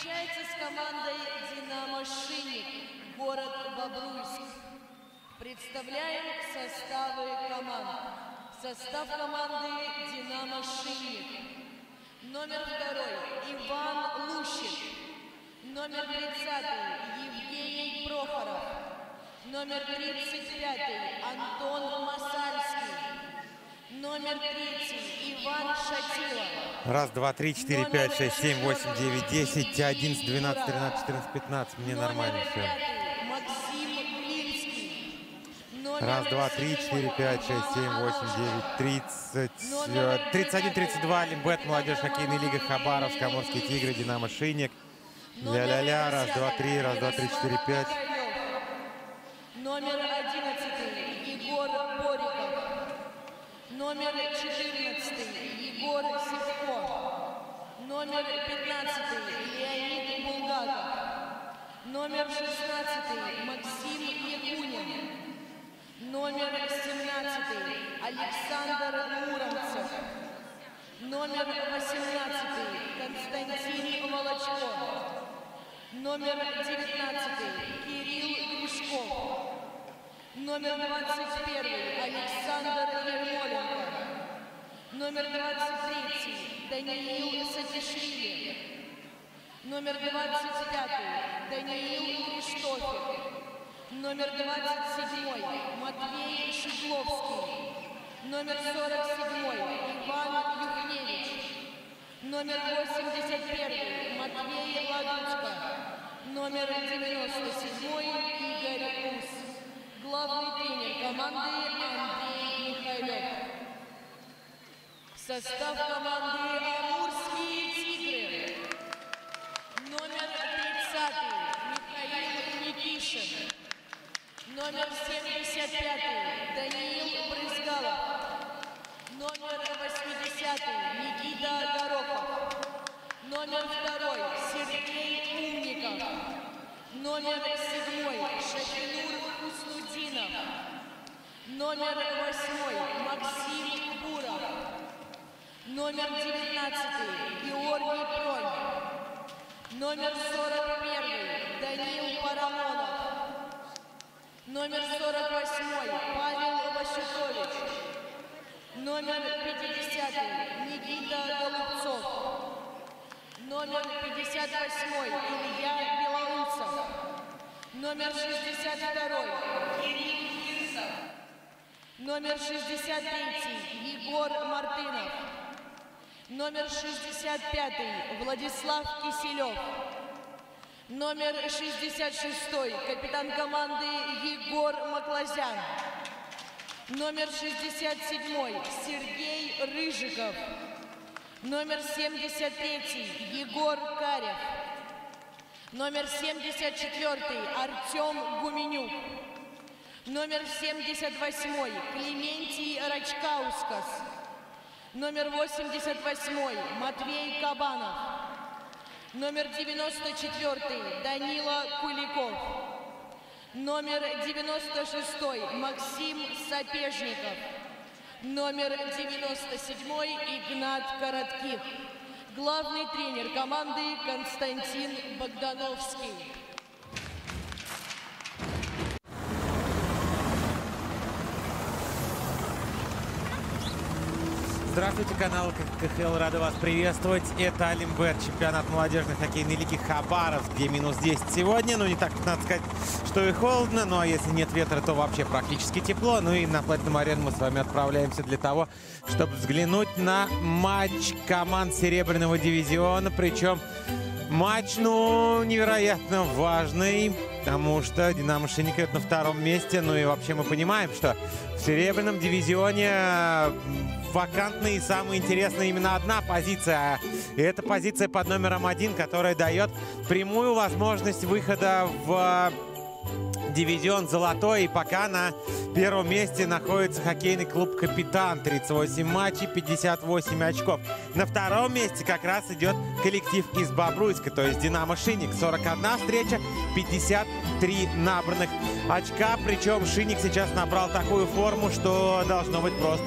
встречается с командой «Динамо Шинник», город Бобруйск. Представляем составы команд. Состав команды «Динамо Шинник». Номер 2 Иван Лущик. Номер 30 Евгений Прохоров. Номер 35 Антон Масальский. Номер 3 Иван Шатилов. Раз, два, три, четыре, пять, шесть, семь, восемь, девять, 10, 11, 12, 13, 14, 15. Мне нормально все. Максим Клинский. Раз, два, три, четыре, пять, шесть, семь, восемь, девять, 30, 31, 32. Лимбет, молодежь, хоккейная лига, Хабаровск, Амурские тигры, Динамо Шинник. Ля-ля-ля. Раз, два, три, 4, 5. Номер 11 Егор Бориков. Номер 14 Егор Сивко. Номер 15 Леонид Булгаков. Номер 16 Максим Якунин. Номер 17 Александр Муромцев. Номер 18 Константин Волочков. Номер 19 Кирилл Гришков. Номер 21 Александр Ермоленко. Номер 23 Даниил Сатишвили. Номер 25 Даниил Криштофер. Номер 27 Матвей Шидловский. Номер 47 Иван Юхневич. Номер 81 Матвей Ладучка. Номер 97 Игорь Ус. Главный тренер команды Андрей Михайлов. Состав команды «Амурские тигры». Номер 30 Михаил Никишин. Номер 75 Даниил Брызгалов. Номер 80 Никита Горохов. Номер 2 Сергей Умников. Номер 7 Шахинур Хуснудинов. Номер 8 Максим Буров. Номер 19 Георгий Пронь. Номер 41 Даниил Парамонов. Номер 48 Павел Ващукович. Номер 50 Никита Голубцов. Номер 58 Илья Белоусов. Номер 62 Кирилл Кирсов. Номер 63 Егор Мартынов. Номер 65 Владислав Киселев. Номер 66 капитан команды Егор Маклазян. Номер 67 Сергей Рыжиков. Номер 73 Егор Карев. Номер 74 Артем Гуменюк. Номер 78 Клементий Рачкаускас. Номер 88 Матвей Кабанов. Номер 94 Данила Куликов. Номер 96 Максим Сапежников. Номер 97 Игнат Коротких. Главный тренер команды Константин Богдановский. Здравствуйте, канал КХЛ, рада вас приветствовать. Это Лимбет, чемпионат молодежной хоккейной лиги Хабаровск, где минус 10 сегодня. Ну, не так, надо сказать, что и холодно, ну, а если нет ветра, то вообще практически тепло. Ну, и на Platinum Arena мы с вами отправляемся для того, чтобы взглянуть на матч команд Серебряного дивизиона. Причем матч, ну, невероятно важный, потому что Динамо Шинник идет на втором месте. Ну, и вообще мы понимаем, что в Серебряном дивизионе вакантная и самая интересная именно одна позиция. И это позиция под номером 1, которая дает прямую возможность выхода в дивизион «Золотой». И пока на первом месте находится хоккейный клуб «Капитан». 38 матчей, 58 очков. На втором месте как раз идет коллектив из Бобруйска, то есть «Динамо Шинник». 41 встреча, 53 набранных очка. Причем Шинник сейчас набрал такую форму, что должно быть просто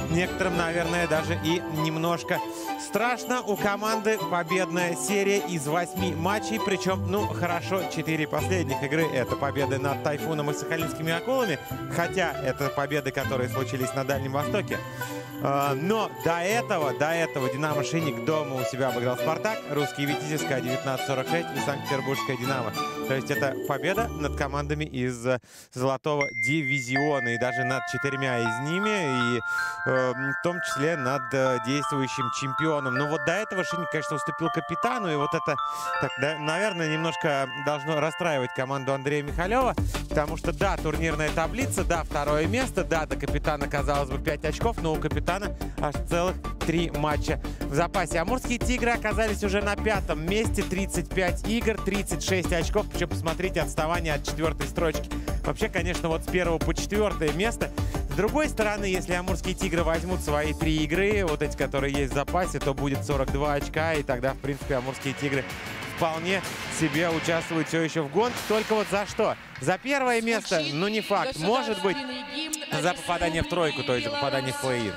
некоторым, наверное, даже и немножко страшно. У команды победная серия из 8 матчей, причем, ну, хорошо, 4 последних игры — это победы над Тайфуном и Сахалинскими акулами, хотя это победы, которые случились на Дальнем Востоке. Но до этого «Динамо Шинник» дома у себя обыграл «Спартак», русский «Витязевская» 19:46 и Санкт-Петербургская «Динамо». То есть это победа над командами из Золотого дивизиона и даже над 4 из ними, и в том числе над действующим чемпионом. Но вот до этого Шинник, конечно, уступил капитану, и вот это, так, да, наверное, немножко должно расстраивать команду Андрея Михалева, потому что, да, турнирная таблица, да, 2-е место, да, до капитана, казалось бы, 5 очков, но у капитана аж целых 3 матча в запасе. Амурские «Тигры» оказались уже на 5-м месте, 35 игр, 36 очков, причем, посмотрите, отставание от 4-й строчки. Вообще, конечно, вот с 1 по 4 место. С другой стороны, если амурские «Тигры» возьмут свои 3 игры, вот эти, которые есть в запасе, то будет 42 очка, и тогда, в принципе, амурские «Тигры» вполне себе участвуют все еще в гонке. Только вот за что? За 1 место, ну не факт. Может быть, за попадание в тройку, то есть за попадание в плей-ин.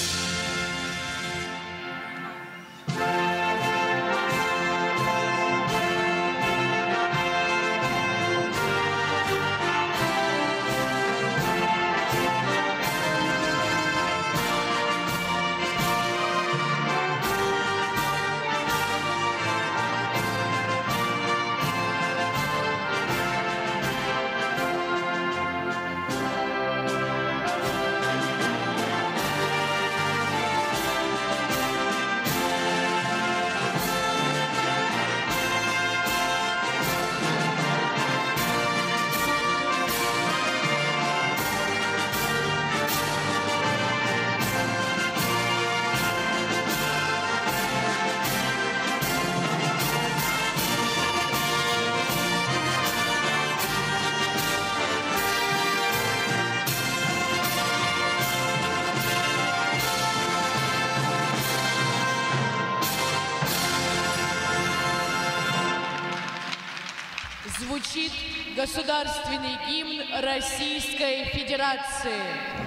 Звучит государственный гимн Российской Федерации.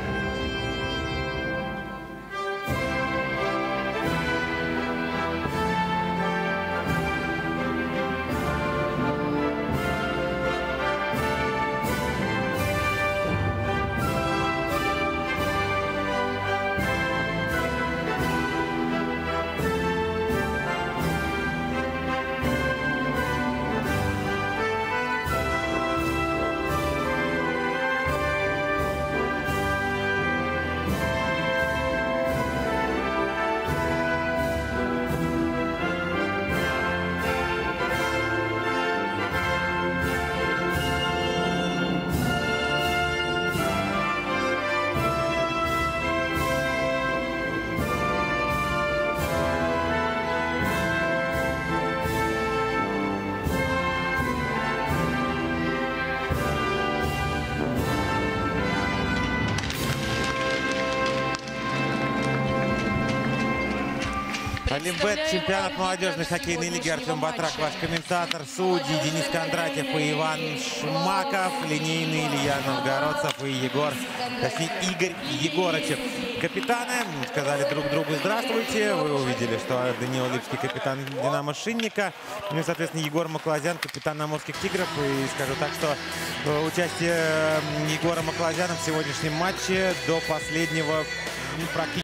Олимбет, чемпионат молодежной хоккейной лиги. Артем Батрак, ваш комментатор. Судьи Денис Кондратьев и Иван Шмаков. Линейный Илья Новгородцев и Игорь Егорычев. Капитаны сказали друг другу здравствуйте. Вы увидели, что Даниил Липский капитан «Динамо» Шинника. Ну и, соответственно, Егор Маклазян, капитан Амурских «Тигров». И скажу так, что участие Егора Маклазяна в сегодняшнем матче до последнего практически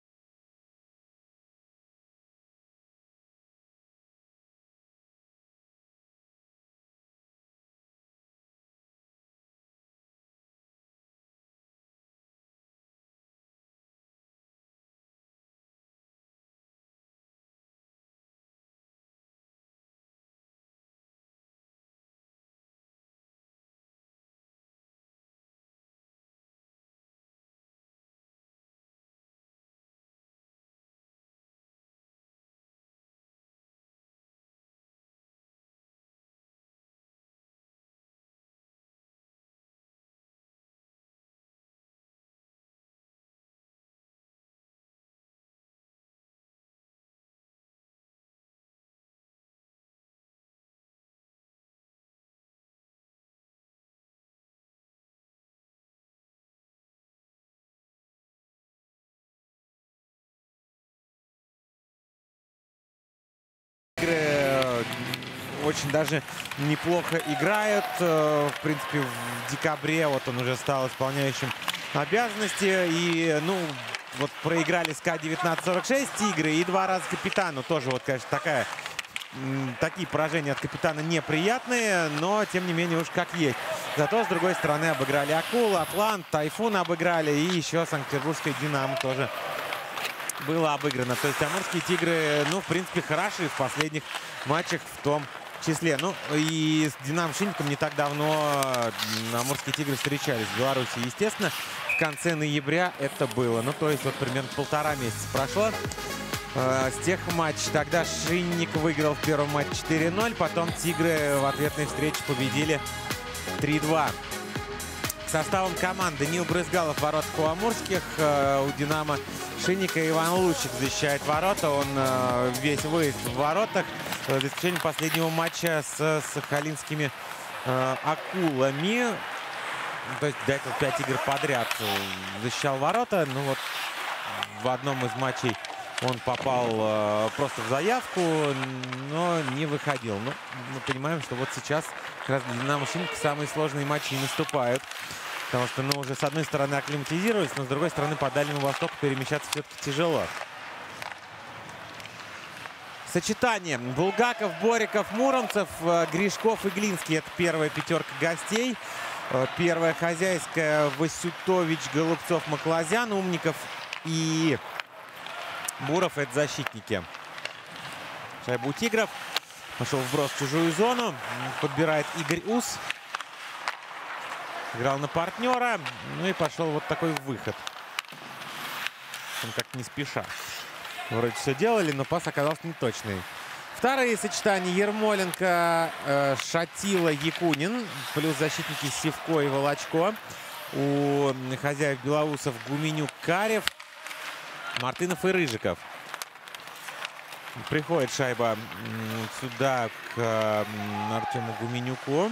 очень даже неплохо играют. В принципе, в декабре вот он уже стал исполняющим обязанности. И, ну, вот проиграли СКА 19-46 «Тигры» и 2 раза капитану. Тоже вот, конечно, такие поражения от капитана неприятные, но, тем не менее, уж как есть. Зато, с другой стороны, обыграли «Акул», «Атлант», «Тайфун» обыграли. И еще Санкт-Петербургская «Динамо» тоже было обыграно. То есть амурские «Тигры», ну, в принципе, хороши в последних матчах в том числе. Ну, и с «Динамо» Шинником не так давно амурские «Тигры» встречались в Беларуси. Естественно, в конце ноября это было. Ну, то есть вот примерно 1,5 месяца прошло с тех матчей. Тогда Шинник выиграл в первом матче 4-0. Потом «Тигры» в ответной встрече победили 3-2. К составам команды: Нил Брызгалов в воротах у амурских. У «Динамо» Шинника Иван Лучик защищает ворота. Он весь выезд в воротах, за исключением последнего матча с сахалинскими «Акулами». То есть до этого 5 игр подряд защищал ворота. Ну вот в одном из матчей он попал просто в заявку, но не выходил. Ну, мы понимаем, что вот сейчас как раз для «Динамо» Шинника самые сложные матчи и наступают. Потому что, ну, уже с одной стороны акклиматизировались, но с другой стороны по Дальнему Востоку перемещаться все-таки тяжело. Сочетание: Булгаков, Бориков, Муромцев, Гришков и Глинский. Это первая пятерка гостей. Первая хозяйская: Васютович, Голубцов, Маклазян, Умников и Буров. Это защитники. Шайба у «Тигров». Пошел вброс в чужую зону. Подбирает Игорь Ус. Играл на партнера. Ну и пошел вот такой выход. Он как-то не спеша. Вроде все делали, но пас оказался неточный. Вторые сочетания: Ермоленко, Шатила, Якунин. Плюс защитники Сивко и Волочко. У хозяев белоусов Гуменюк, Карев, Мартынов и Рыжиков. Приходит шайба сюда к Артему Гуменюку.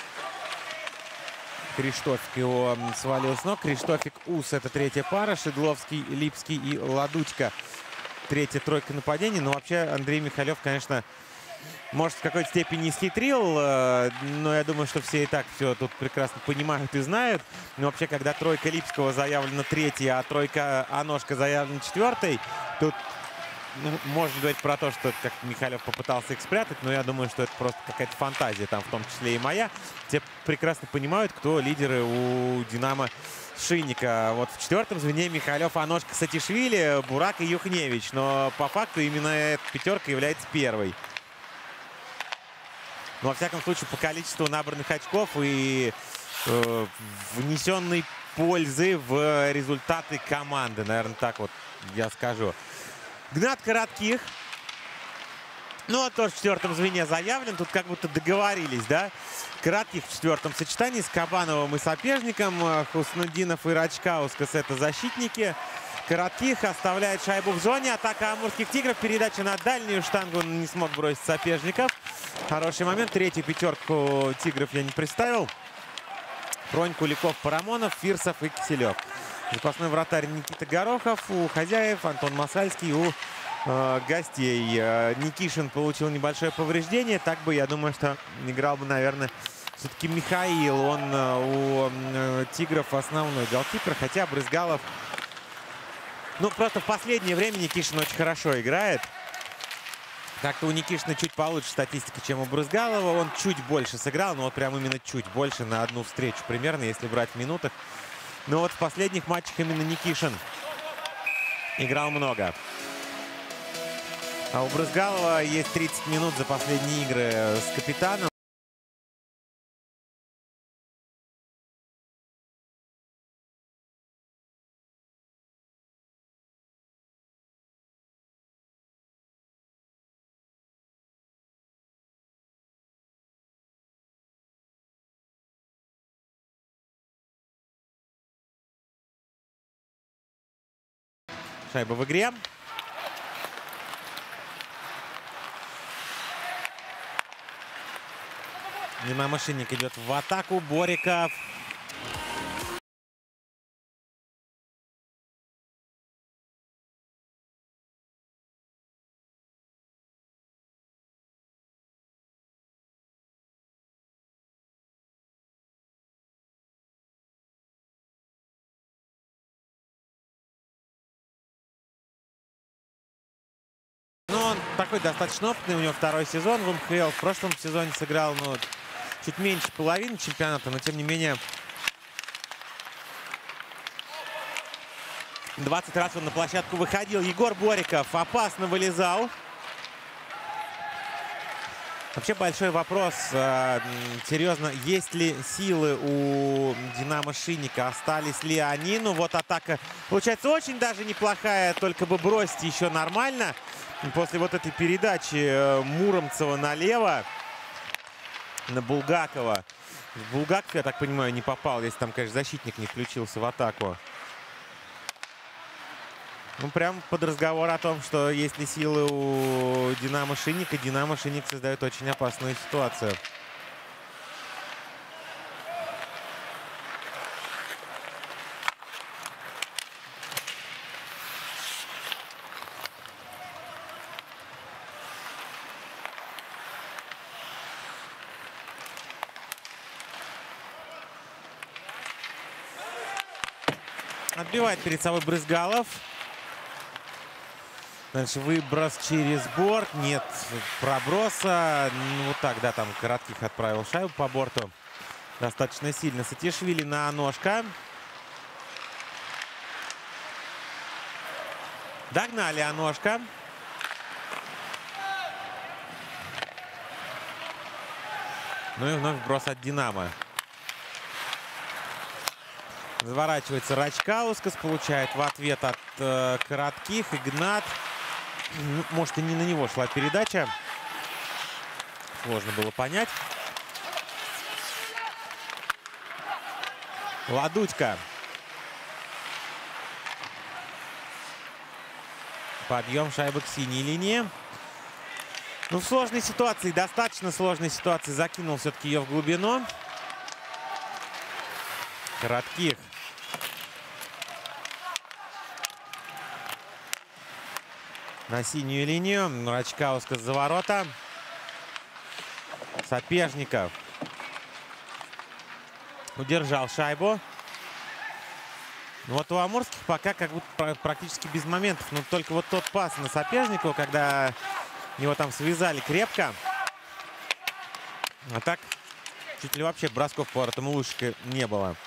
Криштофик его свалил с ног. Криштофик, Ус — это третья пара. Шедловский, Липский и Ладучка — третья тройка нападений. Но вообще Андрей Михалев, конечно, может, в какой-то степени исхитрил. Но я думаю, что все и так все тут прекрасно понимают и знают. Но вообще, когда тройка Липского заявлена третьей, а тройка Аношка заявлена четвертой, тут можно говорить про то, что как Михалев попытался их спрятать, но я думаю, что это просто какая-то фантазия, там в том числе и моя. Все прекрасно понимают, кто лидеры у «Динамо» Шинника. Вот в четвертом звене Михалев, Аношка, Сатишвили, Бурак и Юхневич. Но по факту именно эта пятерка является первой. Но во всяком случае, по количеству набранных очков и внесенной пользы в результаты команды. Наверное, так вот я скажу. Гнат Коротких. Ну, а тоже в четвертом звене заявлен. Тут как будто договорились, да? Коротких в четвертом сочетании с Кабановым и соперником. Хуснудинов и Рачкаускас — это защитники. Коротких оставляет шайбу в зоне. Атака амурских «Тигров». Передача на дальнюю штангу. Он не смог бросить соперников. Хороший момент. Третью пятерку «Тигров» я не представил. Пронь, Куликов, Парамонов, Фирсов и Киселев. Запасной вратарь Никита Горохов у хозяев, Антон Масальский у гостей. Никишин получил небольшое повреждение. Так бы, я думаю, что играл бы, наверное, все-таки Михаил. Он у «Тигров» основной голкипер. Хотя Брызгалов... Ну, просто в последнее время Никишин очень хорошо играет. Так-то у Никишина чуть получше статистика, чем у Брызгалова. Он чуть больше сыграл, но вот прям именно чуть больше, на одну встречу примерно, если брать в минутах. Но вот в последних матчах именно Никишин играл много. А у Брызгалова есть 30 минут за последние игры с капитаном. Шайба в игре. «Динамо» Шинник идет в атаку. Бориков. но он такой достаточно опытный, у него второй сезон в МХЛ. В прошлом сезоне сыграл, ну, чуть меньше половины чемпионата, но тем не менее 20 раз он на площадку выходил. Егор Бориков опасно вылезал. Вообще большой вопрос, серьезно, есть ли силы у Динамо Шинника, остались ли они? Ну вот атака получается очень даже неплохая, только бы бросить еще нормально. После вот этой передачи Муромцева налево на Булгакова. Булгаков, я так понимаю, не попал, если там, конечно, защитник не включился в атаку. Ну, прям под разговор о том, что есть ли силы у Динамо Шинника. Динамо Шинник создает очень опасную ситуацию. Отбивает перед собой Брызгалов. Дальше выброс через борт. Нет проброса. Ну, вот так, да, там Коротких отправил шайбу по борту. Достаточно сильно. Сатишвили на ножка. Догнали Аношка. Ну и вновь брос от Динамо. Заворачивается Рачкаускас. Получает в ответ от Коротких. Игнат. Ну, может, и не на него шла передача. Сложно было понять. Ладутько. Подъем шайбы к синей линии. Ну, в сложной ситуации, достаточно сложной ситуации, закинул все-таки ее в глубину. Коротких. На синюю линию. Рачкаускас за ворота. Сапежников удержал шайбу. Вот у амурских пока как будто практически без моментов. Но только вот тот пас на Сапежникова, когда его там связали крепко. А так чуть ли вообще бросков по воротам Лушика не было.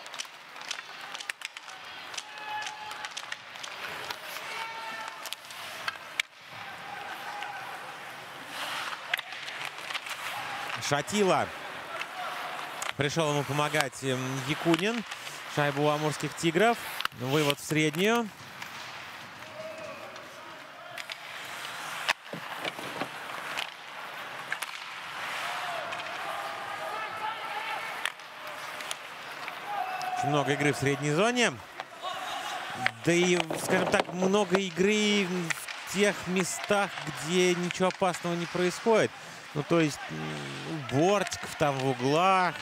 Шатила. Пришел ему помогать Якунин. Шайба у амурских тигров. Вывод в среднюю. Очень много игры в средней зоне. Да и, скажем так, много игры в тех местах, где ничего опасного не происходит. Ну, то есть бортиков там в углах.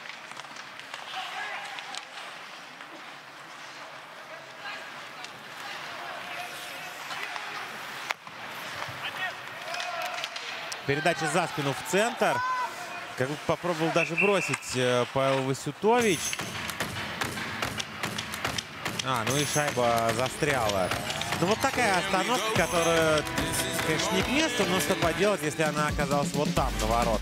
Передача за спину в центр. Как будто попробовал даже бросить Павел Васютович. Ну и шайба застряла. Ну, вот такая остановка, которая, конечно, не к месту, но что поделать, если она оказалась вот там, на ворот.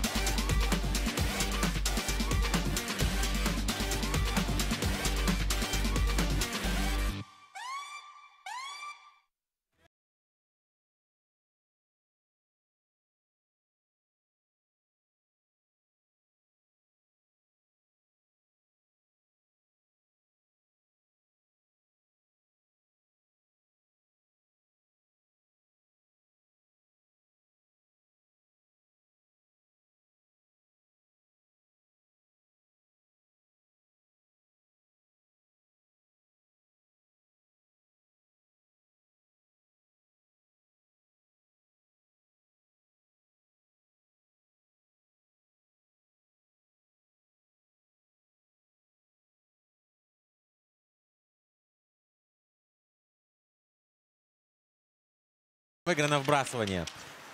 Выиграно вбрасывание.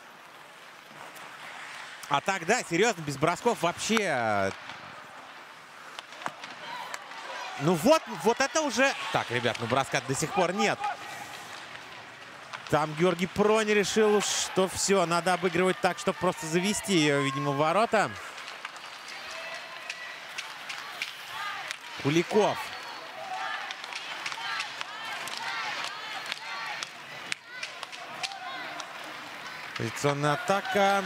А так, да, серьезно, без бросков вообще. Ну вот это уже... Так, ребят, ну броска до сих пор нет. Там Георгий Проня решил, что все, надо обыгрывать так, чтобы просто завести ее, видимо, в ворота. Куликов. Позиционная атака.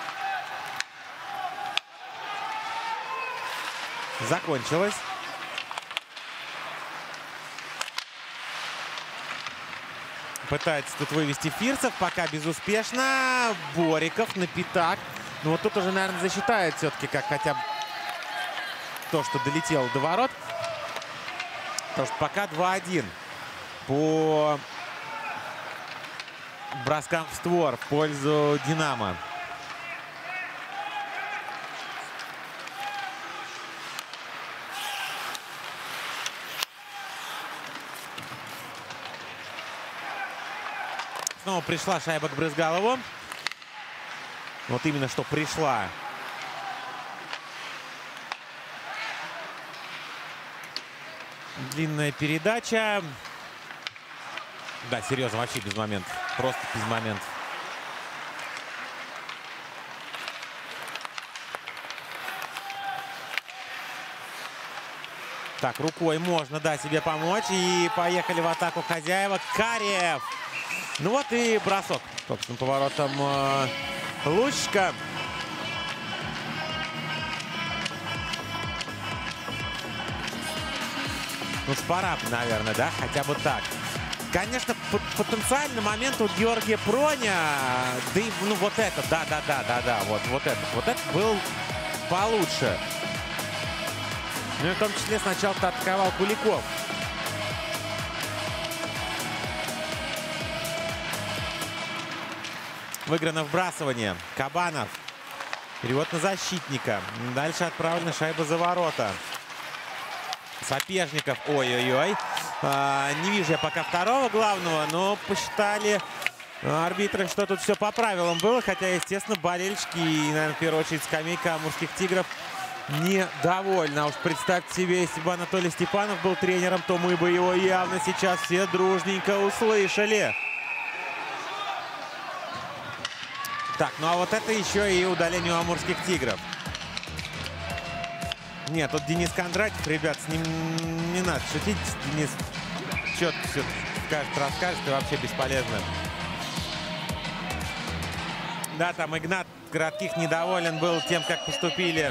Закончилась. Пытается тут вывести Фирсов, пока безуспешно. Бориков на пятак. Ну вот тут уже, наверное, засчитает все-таки как хотя бы то, что долетело до ворот. Потому что пока 2-1 по броскам в створ в пользу «Динамо». Снова пришла шайба к Брызгалову. Вот именно что пришла. Длинная передача. Да, серьезно, вообще без моментов. Просто без моментов. Так, рукой можно, да, себе помочь. И поехали в атаку хозяева. Карев. Ну вот и бросок. Собственно, поворотом Лучка. Ну, пора, наверное, да? Хотя бы так. Конечно, потенциальный момент у Георгия Проня. Да и, ну, вот это, да. Вот этот был получше. Ну, и в том числе сначала-то атаковал Куликов. Выиграно вбрасывание. Кабанов. Перевод на защитника. Дальше отправлена шайба за ворота. Сапежников. Ой-ой-ой. Не вижу я пока второго главного, но посчитали арбитры, что тут все по правилам было. Хотя, естественно, болельщики и, наверное, в первую очередь скамейка амурских «Тигров» недовольны. А уж представьте себе, если бы Анатолий Степанов был тренером, то мы бы его явно сейчас все дружненько услышали. Так, ну а вот это еще и удаление у амурских «Тигров». Нет, тут Денис Кондратьев, ребят, с ним не надо шутить. Денис что-то все скажет, расскажет, и вообще бесполезно. Да, там Игнат Коротких недоволен был тем, как поступили.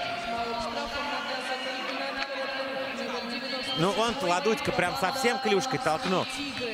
Ну, он-то Ладудько прям совсем клюшкой толкнул.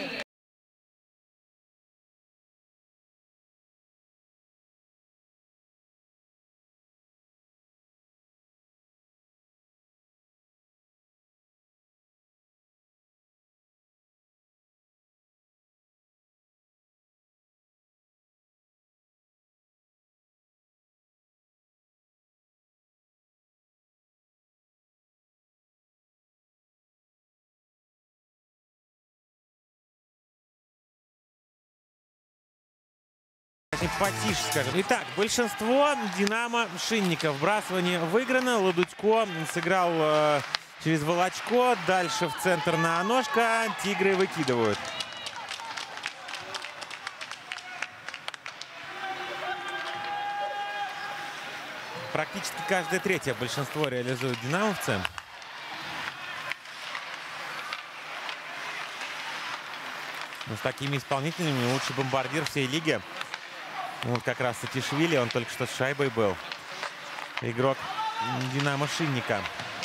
Потише, скажем. Итак, большинство «Динамо» Шинников. Вбрасывание выиграно. Ладудько сыграл через Волочко. Дальше в центр на ножка. «Тигры» выкидывают. Практически каждое третье большинство реализуют динамовцы. Но с такими исполнителями лучший бомбардир всей лиги. Вот как раз Сатишвили, он только что с шайбой был. Игрок «Динамо» Шинника.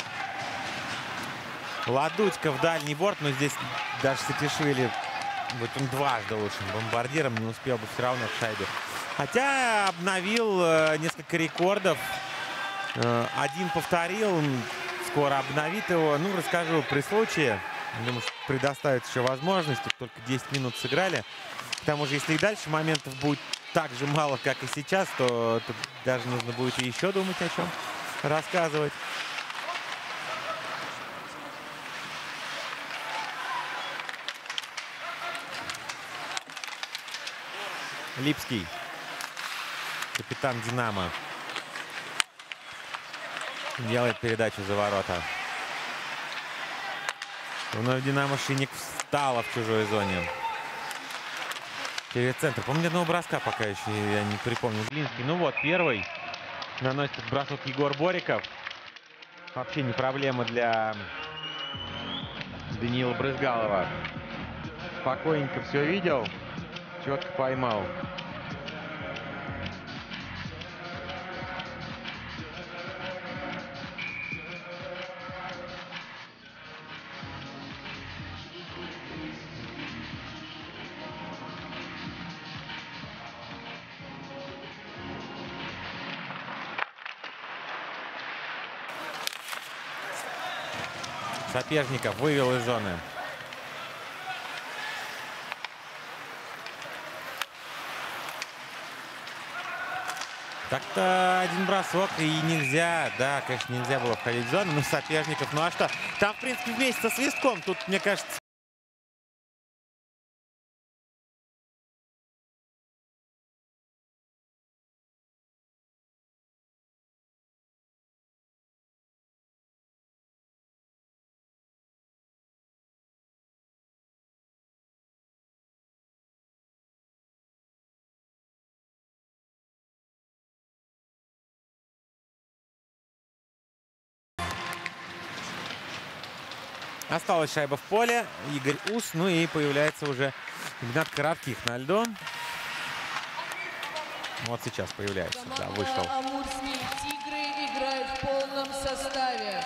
Ладудько в дальний борт, но здесь даже Сатишвили, вот он дважды лучшим бомбардиром, не успел бы все равно в шайбе. Хотя обновил несколько рекордов. Один повторил, скоро обновит его. Ну, расскажу при случае. Думаю, что предоставит еще возможность. Только 10 минут сыграли. К тому же, если и дальше моментов будет так же мало, как и сейчас, то тут даже нужно будет и еще думать о чем рассказывать. Липский, капитан «Динамо», делает передачу за ворота. Вновь «Динамо» Шинник встала в чужой зоне. через центр. По-моему, ни одного броска пока еще я не припомню. Злинский. Ну вот, первый. Наносит бросок Егор Бориков. Вообще не проблема для Даниила Брызгалова. Спокойненько все видел. Четко поймал. Соперников вывел из зоны. Так-то один бросок и нельзя, да, конечно, нельзя было входить в зону, но соперников, ну а что? Там, в принципе, вместе со свистком, тут, мне кажется... Осталась шайба в поле. Игорь Ус. Ну и появляется уже Игнат Коротких на льду. Вот сейчас появляется. Да, вышел. Амурские тигры играют в полном составе.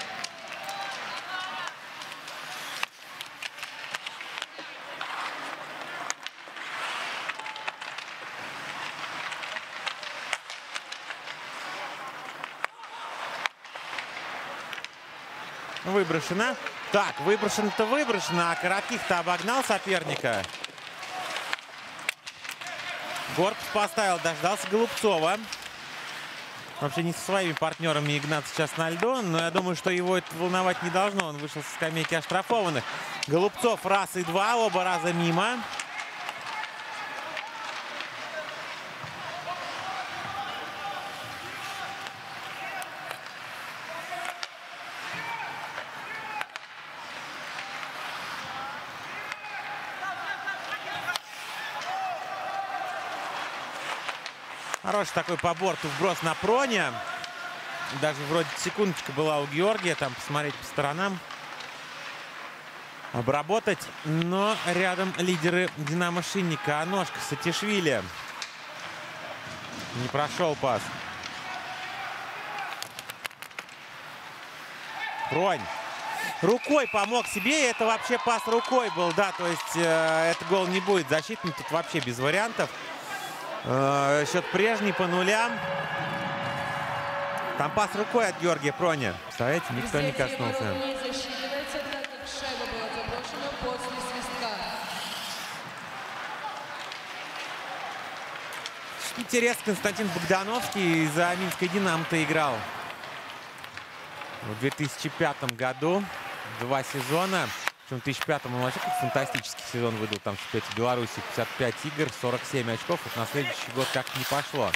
Выброшено. Так, выброшено-то выброшено, а Коротких-то обогнал соперника. Корпус поставил, дождался Голубцова. Вообще не со своими партнерами Игнат сейчас на льду, но я думаю, что его это волновать не должно. Он вышел со скамейки оштрафованных. Голубцов раз и два, оба раза мимо. Хороший такой по борту вброс на Проня. Даже вроде секундочка была у Георгия. Там посмотреть по сторонам. Обработать. Но рядом лидеры Динамо Шинника. А ножка Сатишвили. Не прошел пас. Пронь. Рукой помог себе. И это вообще пас рукой был. Да, то есть этот гол не будет защитным. Тут вообще без вариантов. Счет прежний по нулям. Там пас рукой от Георгия Проня. Представляете, никто не коснулся. Не засчитывается, так как шайба была заброшена после свистка. Интересно, Константин Богдановский за Минской Динамо-то играл в 2005 году. 2 сезона. В 2005 он вообще фантастический сезон выдал. Там в чемпионате Беларуси 55 игр, 47 очков. Вот на следующий год как-то не пошло.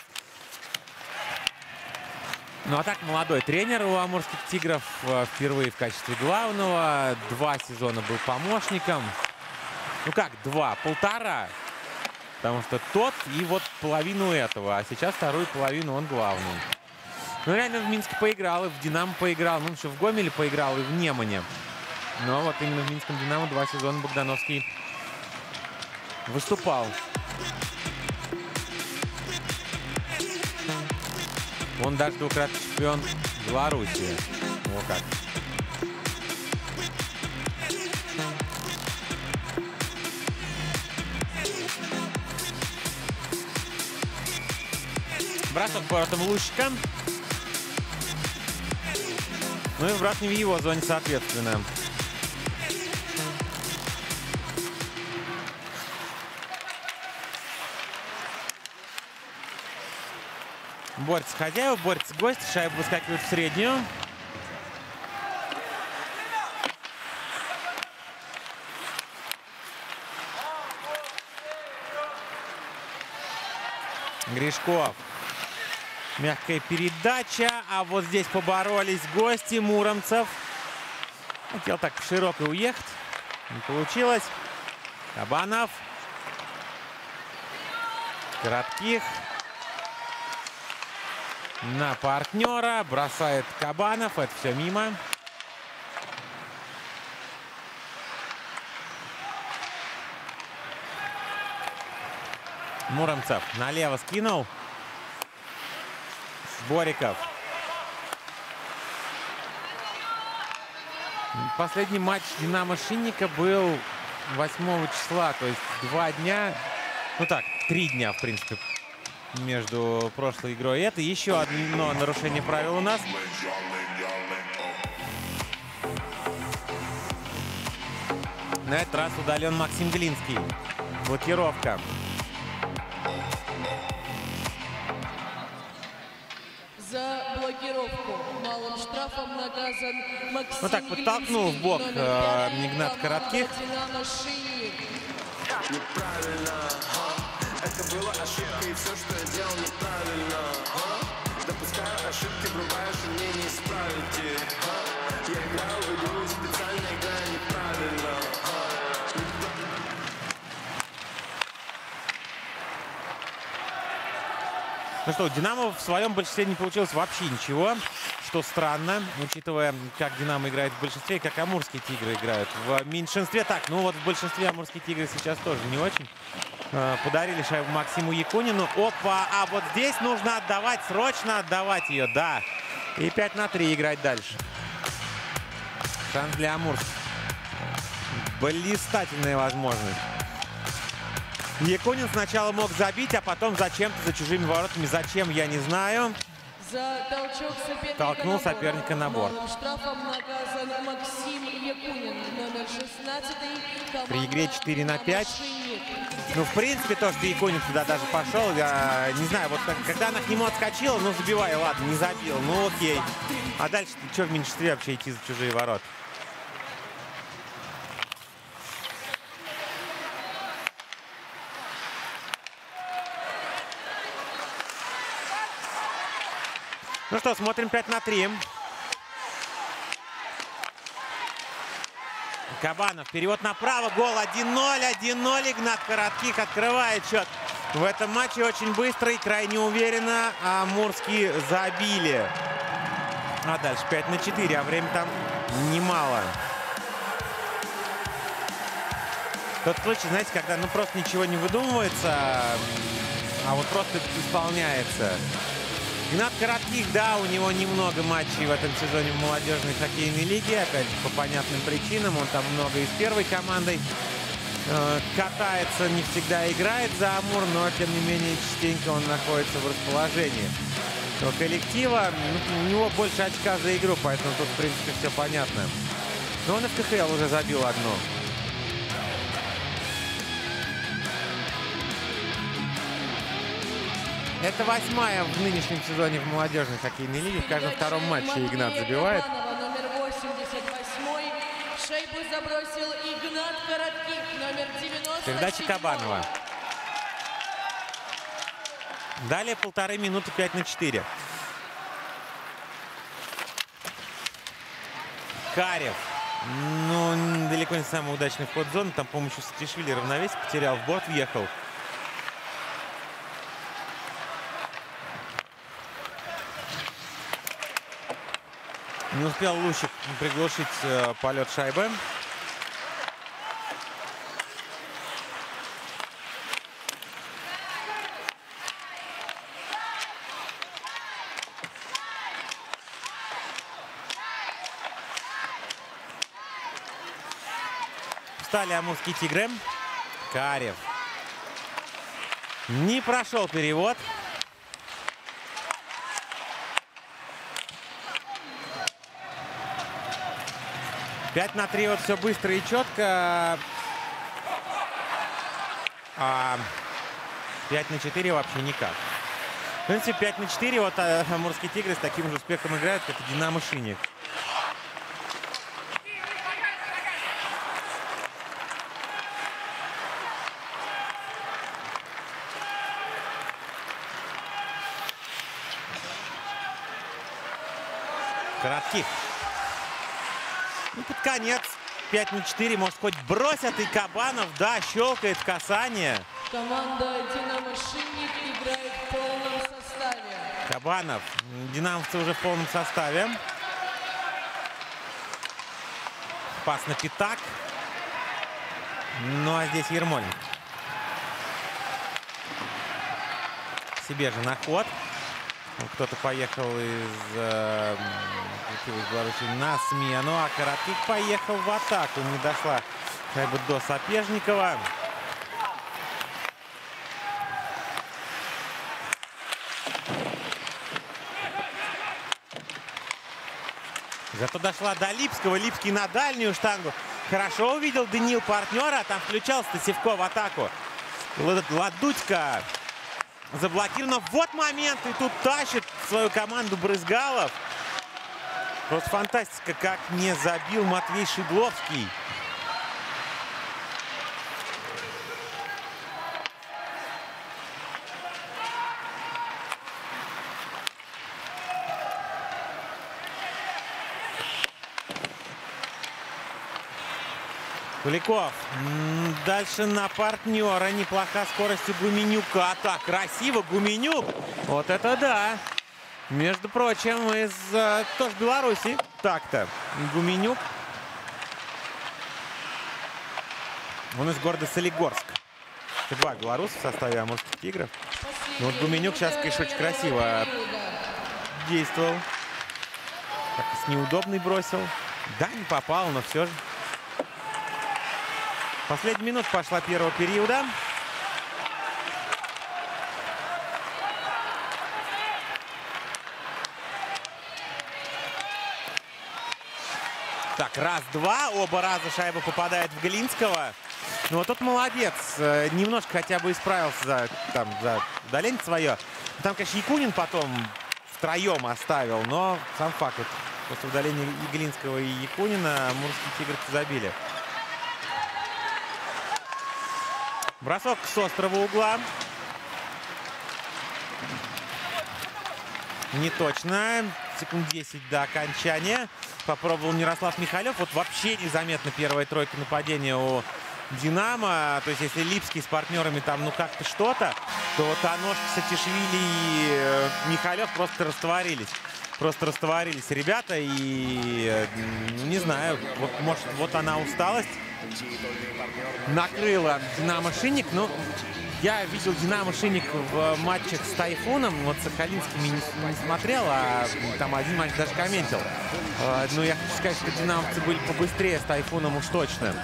Ну а так, молодой тренер у Амурских тигров. Впервые в качестве главного. 2 сезона был помощником. Ну как 2? 1,5. Потому что тот и вот половину этого. А сейчас вторую половину он главный. Ну реально в Минске поиграл, и в Динамо поиграл. Ну еще в Гомеле поиграл, и в Немане. Но вот именно в Минском Динамо 2 сезона Богдановский выступал. Он даже двукратный чемпион Беларуси. Вот как. Бросок поворотом Лущика. Ну и вброс не в его зоне, соответственно. Борется хозяева, борется гость. Шайба выскакивает в среднюю. Гришков. Мягкая передача. А вот здесь поборолись гости Муромцев. Хотел так широко уехать. Не получилось. Кабанов. Коротких. На партнера. Бросает Кабанов. Это все мимо. Муромцев налево скинул. Бориков. Последний матч Динамо Шинника был 8 числа, то есть 2 дня, ну так, 3 дня, в принципе, между прошлой игрой и этой. Еще одно нарушение правил у нас. На этот раз удален Максим Глинский. Блокировка. За блокировку малым штрафом наказан Максим Вот так подтолкнул в бок Игнат Коротких. Неправильно, это было ошибкой, и все, что я делал, неправильно. Допускаю ошибки, врубаешь, и мне не исправите. Я играю в игру, специально играю неправильно. Ну что, у Динамо в своем большинстве не получилось вообще ничего, что странно, учитывая, как Динамо играет в большинстве и как амурские тигры играют в меньшинстве. Так, ну вот в большинстве амурские тигры сейчас тоже не очень. Подарили шайбу Максиму Якунину. Опа, а вот здесь нужно отдавать, срочно отдавать ее, да. И 5-3 играть дальше. Шанс для амурских. Блистательная возможность. Якунин сначала мог забить, а потом зачем-то за чужими воротами. Зачем, я не знаю. За толчок соперника Толкнул соперника на борт. Малым штрафом наказан Максим Якунин, номер 16. При игре 4-5. Ну, в принципе, то, что Якунин туда даже пошел, я не знаю, вот когда она к нему отскочила, ну, забивай, ладно, не забил, ну, окей. А дальше ты что в меньшинстве вообще идти за чужие ворота? Ну что, смотрим 5-3. Кабанов, перевод направо, гол 1-0, 1-0. Игнат Коротких открывает счет. В этом матче очень быстро и крайне уверенно амурские забили. А дальше 5-4, а время там немало. Тот случай, знаете, когда ну просто ничего не выдумывается, а вот просто исполняется. Игнат Коротких, да, у него немного матчей в этом сезоне в молодежной хоккейной лиге. Опять же, по понятным причинам. Он там много и с первой командой катается, не всегда играет за Амур, но, тем не менее, частенько он находится в расположении коллектива. У него больше очка за игру, поэтому тут, в принципе, все понятно. Но он и в КХЛ уже забил одну. Это 8-я в нынешнем сезоне в молодежной хоккейной лиге. В каждом втором матче Игнат забивает. Номер 88. Шайбу забросил Игнат Коротких, номер 90. Передача Кабанова. Далее 1,5 минуты, 5-4. Карев. Ну, далеко не самый удачный вход в зону. Там, по-моему, еще Сатишвили равновесие потерял. В борт въехал. Не успел Лущик приглушить полет шайбы. Встали амурские тигры. Карев. Не прошел перевод. Пять на 3, вот все быстро и четко. 5-4 вообще никак. В принципе, 5-4 вот амурские тигры с таким же успехом играют, как и Динамо Шинник. Коротких. Ну, под конец 5-4, может, хоть бросят, и Кабанов, да, щелкает касание. Команда «Динамо Шинник» играет в полном составе. Кабанов. Динамовцы уже в полном составе. Пас на пятак. Ну а здесь Ермольник. Себе же на ход. Кто-то поехал из Беларуси на смену, а Каратык поехал в атаку. Не дошла шайба до Сапежникова. Зато дошла до Липского. Липский на дальнюю штангу. Хорошо увидел Даниил партнера. А там включался Севко в атаку. Ладудько заблокировано. Вот момент. И тут тащит свою команду Брызгалов. Просто фантастика, как не забил Матвей Шидловский. Куликов. Дальше на партнера. Неплоха скорость у Гуменюка. Так, красиво. Гуменюк. Вот это да. Между прочим, из тоже Беларуси. Так-то. Гуменюк. Он из города Солигорск. Два белоруса в составе Амурских Тигров. Но вот Гуменюк сейчас, конечно, очень красиво действовал. Так, с неудобной бросил. Да, не попал, но все же. Последняя минута пошла первого периода. Так, раз-два. Оба раза шайба попадает в Глинского. Ну вот тут молодец. Немножко хотя бы исправился за удаление свое. Там, конечно, Якунин потом втроем оставил. Но сам факт. Вот, после удаления и Глинского, и Якунина Амурские Тигры забили. Бросок с острого угла. Не точно. Секунд 10 до окончания. Попробовал Мирослав Михалев. Вот вообще незаметно первая тройка нападения у «Динамо». То есть если Липский с партнерами там ну как-то что-то, то вот Аношка, Сатишвили и Михалев просто растворились. Просто растворились ребята. И не знаю, вот может вот она усталость накрыла «Динамо Шинник». Но я видел «Динамо Шинник» в матчах с «Тайфуном». Вот Сахалинскими не смотрел, а там один матч даже комментил. Но я хочу сказать, что динамовцы были побыстрее с «Тайфуном» уж точно.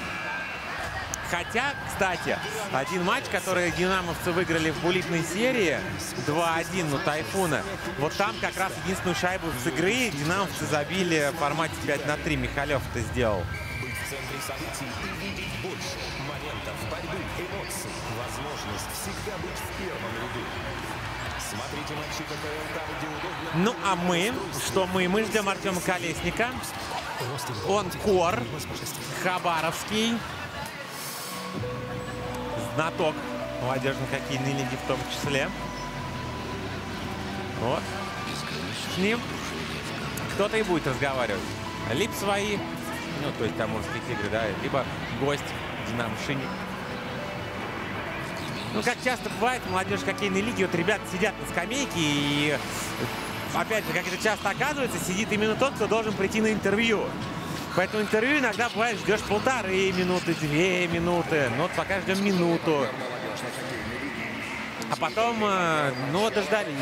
Хотя, кстати, один матч, который динамовцы выиграли в буллитной серии 2-1 у «Тайфуна», вот там как раз единственную шайбу с игры динамовцы забили в формате 5-3. Михалев это сделал. В центре событий и видеть больше моментов борьбы, эмоций, возможность всегда быть в первом ряду. Смотрите матчи КХЛ там, где удобно. Ну а мы, что мы ждем Артема Колесника. Он кор, хабаровский, знаток молодежной хоккейной лиги в том числе. Вот. С ним кто-то и будет разговаривать. Либо свои, ну, то есть Амурские Тигры, да, либо гость «Динамо Шинник». Ну, как часто бывает в молодежной хоккейной лиге, вот ребята сидят на скамейке и, опять же, как это часто оказывается, сидит именно тот, кто должен прийти на интервью. Поэтому интервью иногда бывает, ждешь 1,5 минуты, 2 минуты, ну, вот пока ждем минуту. А потом, ну, вот дождались.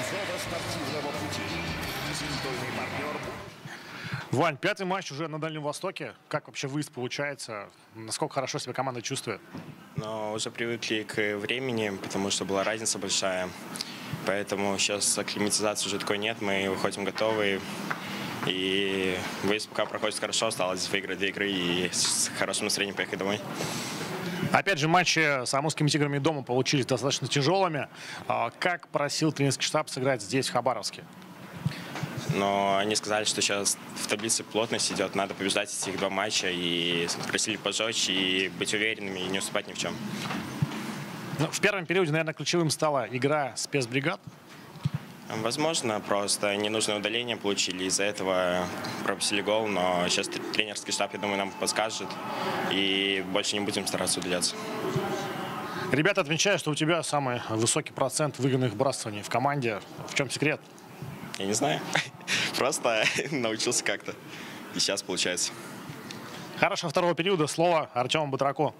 Вань, пятый матч уже на Дальнем Востоке. Как вообще выезд получается? Насколько хорошо себя команда чувствует? Но уже привыкли к времени, потому что была разница большая. Поэтому сейчас акклиматизации уже такой нет. Мы выходим готовые. И выезд пока проходит хорошо. Осталось выиграть 2 игры и с хорошим настроением поехать домой. Опять же, матчи с Амурскими Тиграми дома получились достаточно тяжелыми. Как просил тренерский штаб сыграть здесь, в Хабаровске? Но они сказали, что сейчас в таблице плотность идет, надо побеждать этих 2 матча. И просили пожестче и быть уверенными, и не уступать ни в чем. Ну, в первом периоде, наверное, ключевым стала игра спецбригад. Возможно, просто ненужное удаление получили, из-за этого пропустили гол. Но сейчас тренерский штаб, я думаю, нам подскажет. И больше не будем стараться удаляться. Ребята отмечают, что у тебя самый высокий процент выигранных вбрасываний в команде. В чем секрет? Я не знаю. Просто научился как-то. И сейчас получается. Хорошего второго периода. Слово Артему Батраку.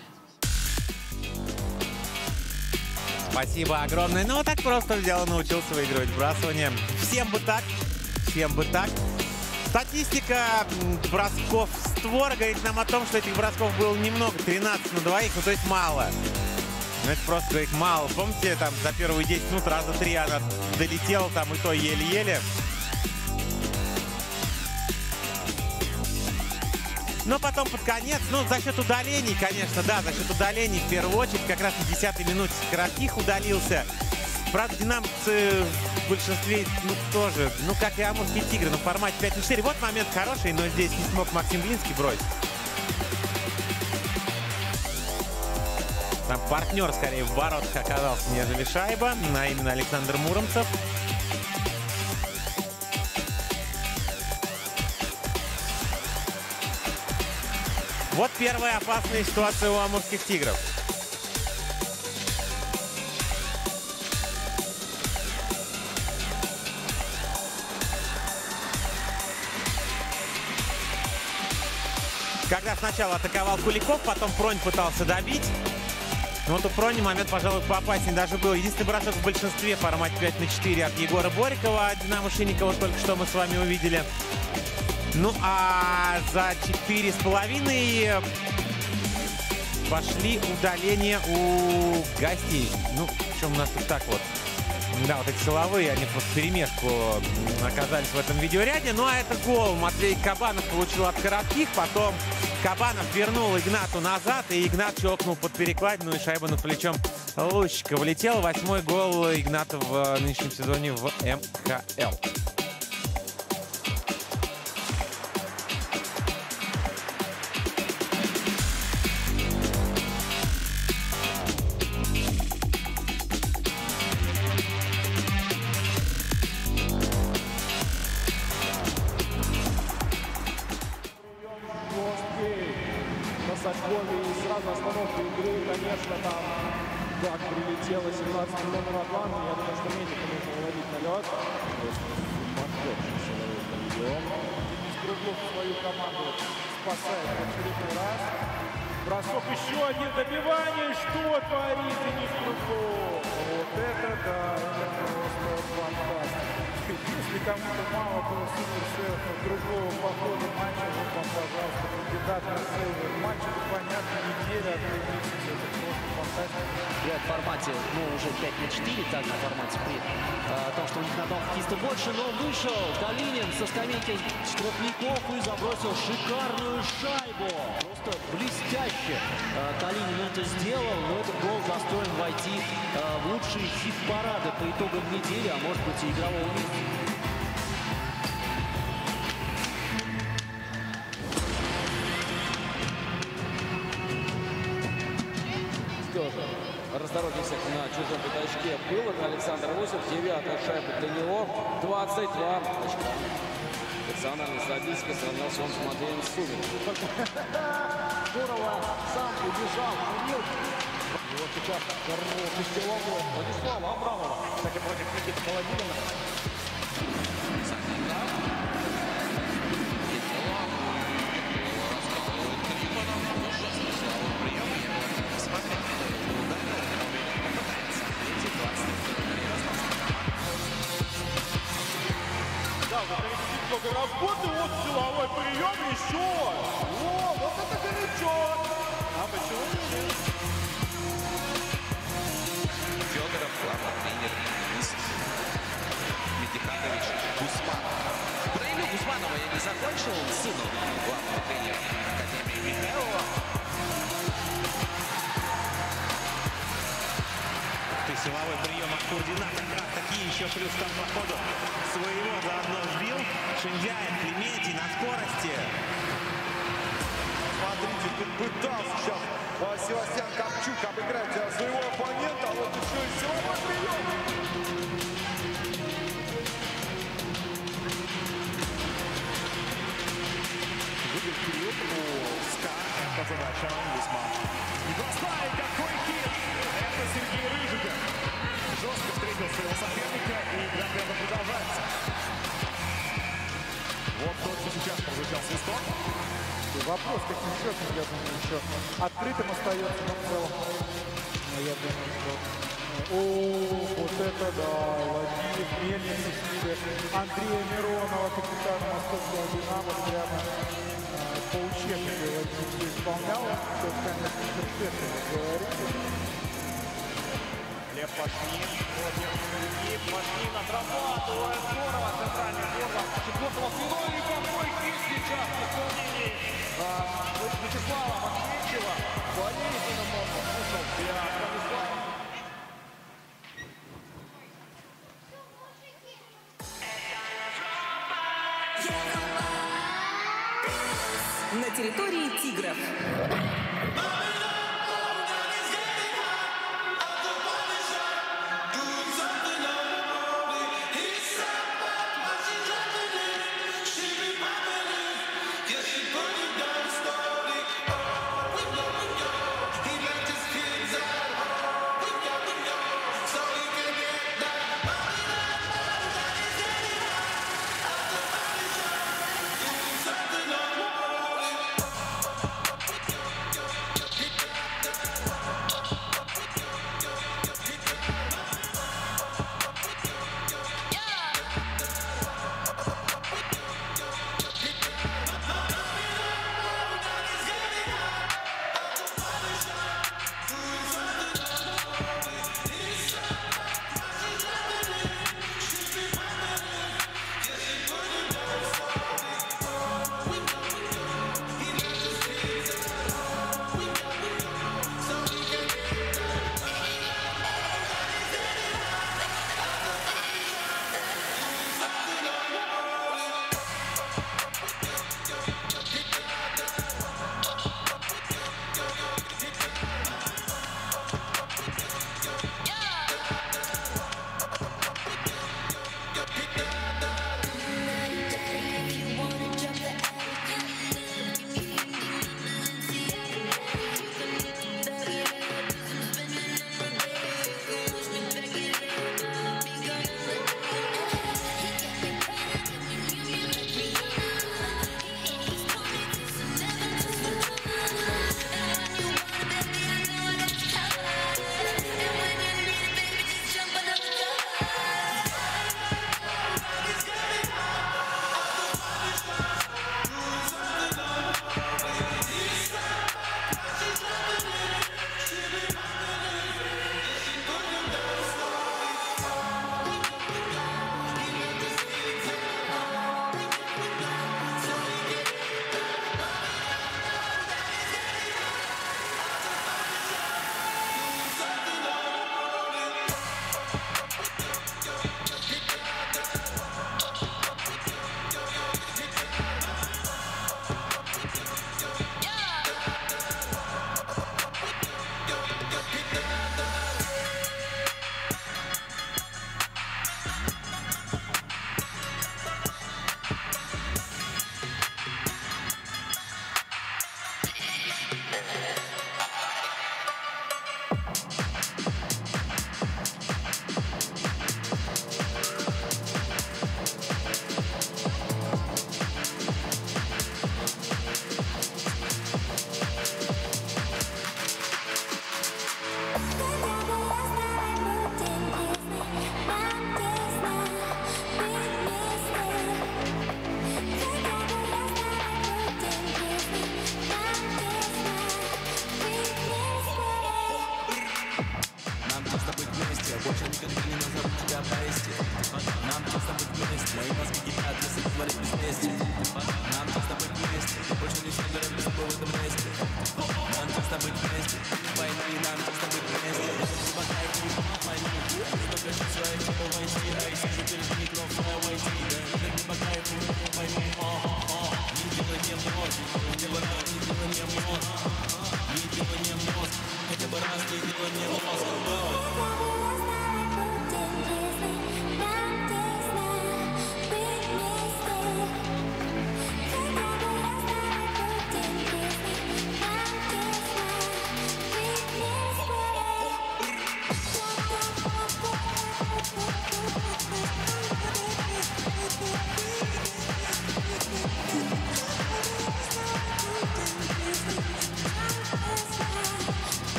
Спасибо огромное. Ну, так просто взял и научился выигрывать вбрасывание. Всем бы так. Всем бы так. Статистика бросков в створ говорит нам о том, что этих бросков было немного. 13 на двоих, ну то есть мало. Ну это просто говорит мало. Помните, там за первые 10 минут раза 3 она долетела, там и то еле-еле. Но потом под конец, ну, за счет удалений, конечно, да, за счет удалений в первую очередь, как раз на 10-й минуте коротких удалился. Правда, динамовцы в большинстве, ну, тоже, ну, как и амурские тигры, но в формате 5-4. Вот момент хороший, но здесь не смог Максим Глинский бросить. Там партнер, скорее, в воротах оказался, нежели шайба, а именно Александр Муромцев. Вот первая опасная ситуация у амурских тигров. Когда сначала атаковал Куликов, потом Пронь пытался добить. Но вот у Прони момент, пожалуй, поопаснее даже был. Единственный бросок в большинстве в формате 5-4 от Егора Борикова. Динамо Шинникова только что мы с вами увидели. Ну, а за 4,5 пошли удаления у гостей. Ну, причем у нас тут так вот. Да, вот эти силовые, они просто вперемешку оказались в этом видеоряде. Ну, а это гол. Матвей Кабанов получил от коротких. Потом Кабанов вернул Игнату назад. И Игнат щелкнул под перекладину. И шайба над плечом Лущика влетела. 8-й гол Игната в нынешнем сезоне в МХЛ. И сразу остановка игры, конечно, там как прилетело 17 номер Атланты. Я думаю, что медика нужно выводить на лед. Сумасшедший человек на видео. Денис Круглов свою команду спасает в очередной раз. Бросок, еще один добивание. Что творит Денис Круглов? Вот это да, это просто фантастика. Если кому-то мало было суперсейвов Круглова по ходу матча, вот вам, пожалуйста, кандидат на сейвы. Матч, это понятно, неделя, а 3 месяца. Это просто фантастика. И в формате, ну, уже 5-4, также в формате при том, что у них надо хоккеиста больше, но вышел Калинин со скамейки штрафников и забросил шикарную шайбу. Просто блестяще Калинин это сделал, но этот гол достоин войти в лучшие хит-парады по итогам недели, а может быть и игрового месяца. Раздорожился на чужом пятачке был. Это Александр Лосев. 9-я шайба для него. 22 очка. Национальная статистика сравнялся он с Матвеем Суминым. Здорово. Сам убежал. И вот сейчас Костелову Владислава Абрамова. Кстати, против Никиты Коломилина. Много работы, вот силовой прием, еще. О, вот это горячо. А почему нет? Федоров, главный тренер Медиханович Гусманов. Про Илью Гусманова я не закончил, сыну главного тренера Академии Михайлова. Ты силовой прием от Курдина, как раз такие еще плюс там по ходу своего заодно сбил. Шиндяев, Клементи на скорости. Смотрите, тут пытался сейчас Севастьян Копчук обыграть своего оппонента, а вот еще и силовой прием. Выиграл вперед, но СКА это задача весьма непростая. Какой хит! Вот только сейчас прозвучал свисток. Вопрос, каким счетом, я думаю, еще открытым остается, но в целом, я думаю, что... О, вот это да, Владимир Мельницев видит Андрея Миронова, капитана московского «Динамо», прямо по учебнику Владимир исполнял, все, конечно, перфектно говорит. Глеб Пашнин против Пашнин отрабатывает здорово, центральный форвард четвертого крыла, и какой хит сейчас в исполнении Вячеслава Максимчева. Болезненным он послушал для Станислава. На территории «Тигров».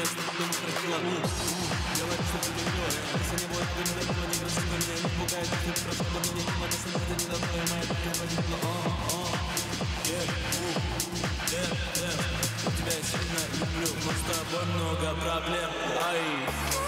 Много проблем, ай.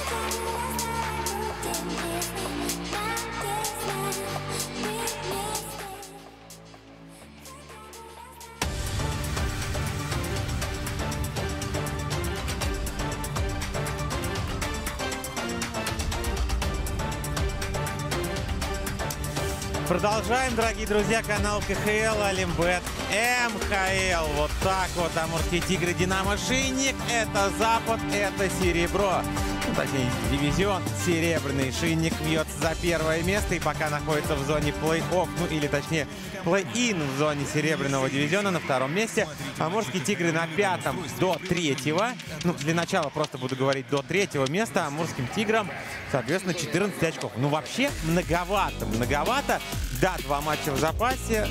Продолжаем, дорогие друзья, канал КХЛ, Олимбет, МХЛ. Вот так вот, Амурские тигры, Динамо Шинник. Это Запад, это серебро. Ну, точнее, дивизион серебряный. Шинник бьется за первое место и пока находится в зоне плей-офф, ну или точнее плей-ин в зоне серебряного дивизиона на втором месте. Амурские тигры на пятом до третьего. Ну, для начала просто буду говорить до третьего места. Амурским тиграм, соответственно, 14 очков. Ну, вообще многовато. Да, 2 матча в запасе,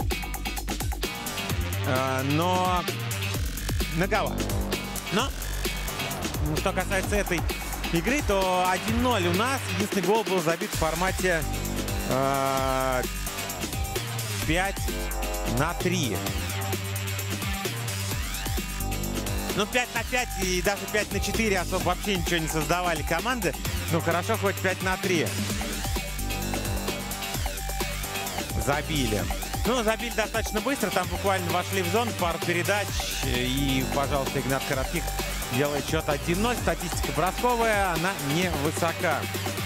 но многовато. Но, что касается этой игры, то 1-0 у нас. Единственный гол был забит в формате 5-3. Ну, 5-5 и даже 5-4 особо вообще ничего не создавали команды. Ну, хорошо, хоть 5-3. Забили. Ну, забили достаточно быстро. Там буквально вошли в зону, пару передач. И, пожалуйста, Игнат Коротких делает счет 1-0. Статистика бросковая, она невысока.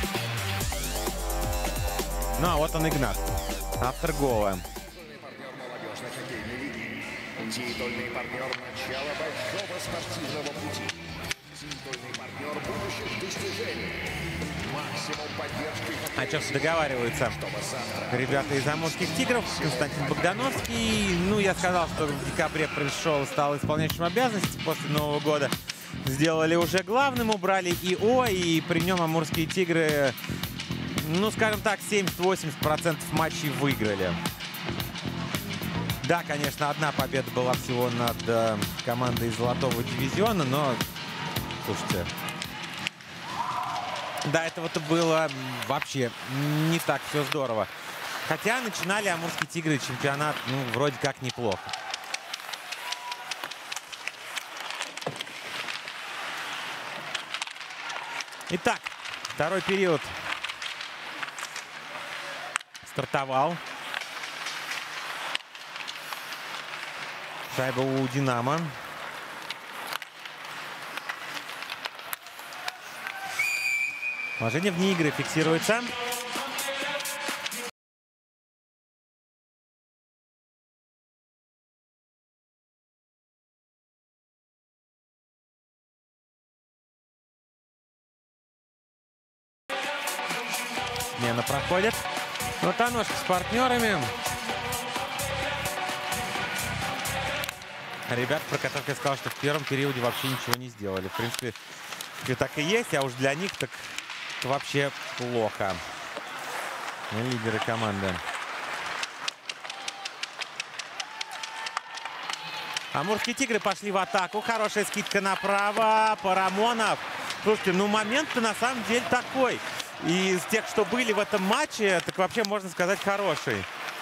Ну, а вот он, Игнат. Автор гола. Титульный партнер начала большого спортивного пути. Титульный партнер будущих достижений. Максимум поддержки. О чем договариваются ребята из Амурских тигров. Константин Богдановский. Ну, я сказал, что в декабре пришел, стал исполняющим обязанности после Нового года. Сделали уже главным, убрали ИО, и при нем Амурские тигры, ну, скажем так, 70-80% матчей выиграли. Да, конечно, одна победа была всего над командой из Золотого дивизиона, но, слушайте, до этого-то было вообще не так все здорово. Хотя начинали Амурские тигры чемпионат, ну, вроде как неплохо. Итак, второй период стартовал. Шайба у «Динамо». Положение вне игры фиксируется. Смена проходит. Лотоножка с партнерами. Ребят, про которых я сказал, что в первом периоде вообще ничего не сделали. В принципе, так и есть, а уж для них так вообще плохо. Лидеры команды. Амурские тигры пошли в атаку. Хорошая скидка направо. Парамонов. Слушайте, ну момент-то на самом деле такой. И из тех, что были в этом матче, так вообще можно сказать хороший.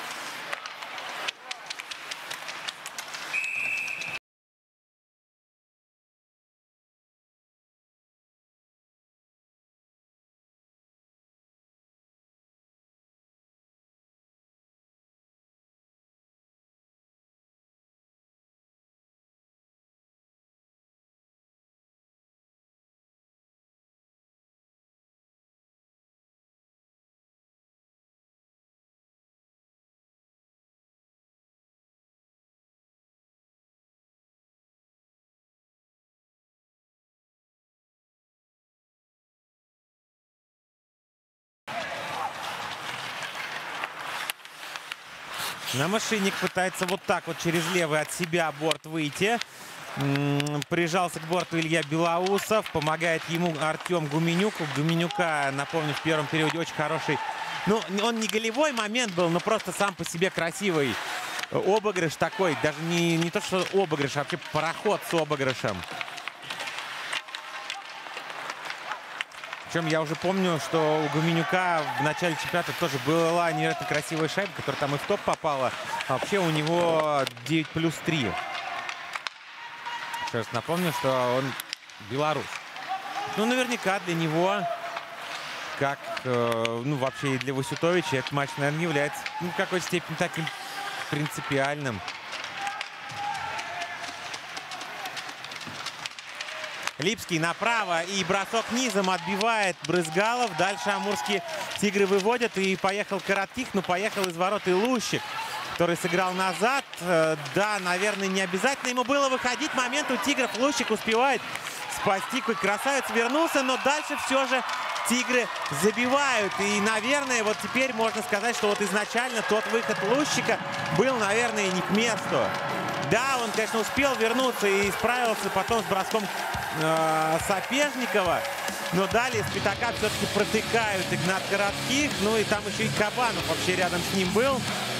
На Мошенник пытается вот так вот через левый от себя борт выйти. Прижался к борту Илья Белоусов. Помогает ему Артем Гуменюк. У Гуменюка, напомню, в первом периоде очень хороший... Ну, он не голевой момент был, но просто сам по себе красивый обыгрыш такой. Даже не то, что обыгрыш, а вообще пароход с обыгрышем. Причем я уже помню, что у Гуменюка в начале чемпионата тоже была невероятно красивая шайба, которая там и в топ попала. А вообще у него 9+3. Еще раз напомню, что он белорус. Ну, наверняка для него, как, ну, вообще и для Васютовича, этот матч, наверное, является, ну, в какой-то степени таким принципиальным. Липский направо, и бросок низом отбивает Брызгалов. Дальше амурские тигры выводят, и поехал Коротких, но поехал из ворот и Лущик, который сыграл назад. Да, наверное, не обязательно ему было выходить. Момент у тигров. Лущик успевает спасти. Какой красавец вернулся, но дальше все же тигры забивают. И, наверное, вот теперь можно сказать, что вот изначально тот выход Лущика был, наверное, не к месту. Да, он, конечно, успел вернуться и справился потом с броском Сапежникова. Но далее с пятака все-таки протыкают Игнат Коротких. Ну и там еще и Кабанов вообще рядом с ним был.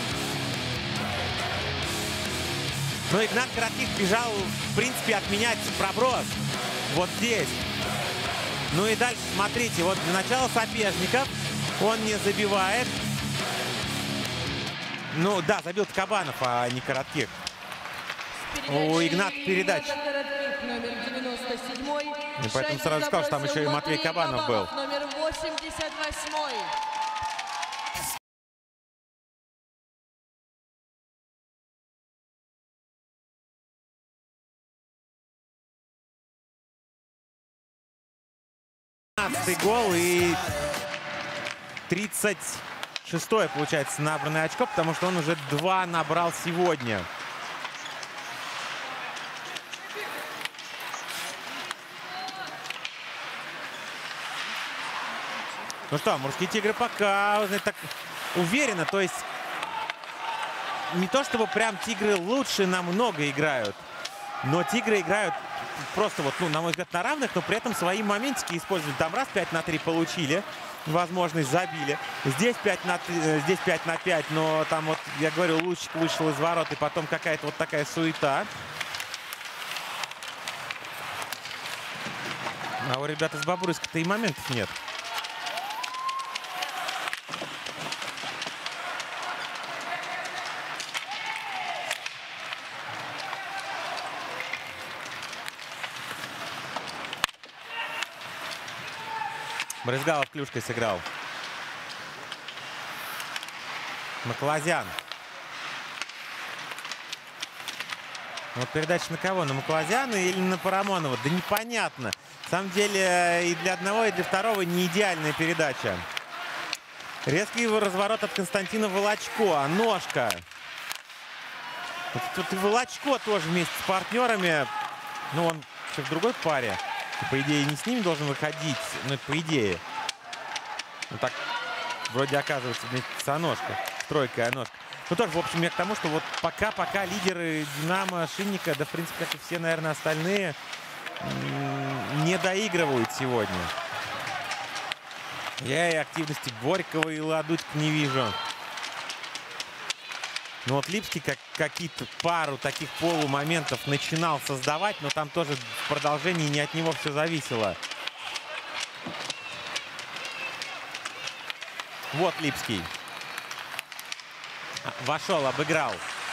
Но Игнат Коротких бежал, в принципе, отменять проброс. Вот здесь. Ну и дальше, смотрите, вот для начала Сапежников. Он не забивает. Ну да, забил Кабанов, а не Коротких. У Игната передача. И поэтому сразу сказал, что там еще и Матвей Кабанов был. Номер 88. Гол и 36-е, получается, набранное очко, потому что он уже 2 набрал сегодня. Ну что, амурские тигры пока так уверенно, то есть не то чтобы прям тигры лучше намного играют, но тигры играют просто вот, ну, на мой взгляд, на равных, но при этом свои моментики используют. Там раз 5 на 3 получили, возможность забили. Здесь 5 на 3, здесь 5 на 5, но там вот, я говорю, Лучик вышел из ворот, и потом какая-то вот такая суета. А у ребят из Бобруйска-то и моментов нет. Брызгалов клюшкой сыграл. Маклазян. Вот передача на кого? На Маклазяна или на Парамонова? Да непонятно. На самом деле и для одного, и для второго не идеальная передача. Резкий разворот от Константина Волочко. Ножка. Вот тут и Волочко тоже вместе с партнерами. Ну, он в другой паре. По идее, не с ними должен выходить, но по идее. Ну так, вроде оказывается вместе с Аношко. Тройка Аношко. Ну тоже, в общем, я к тому, что вот пока лидеры Динамо, Шинника, да, в принципе, как и все, наверное, остальные, не доигрывают сегодня. Я и активности Борькова и Ладутька не вижу. Ну вот Липский какие-то пару таких полумоментов начинал создавать, но там тоже в продолжении не от него все зависело. Вот Липский. Вошел, обыграл.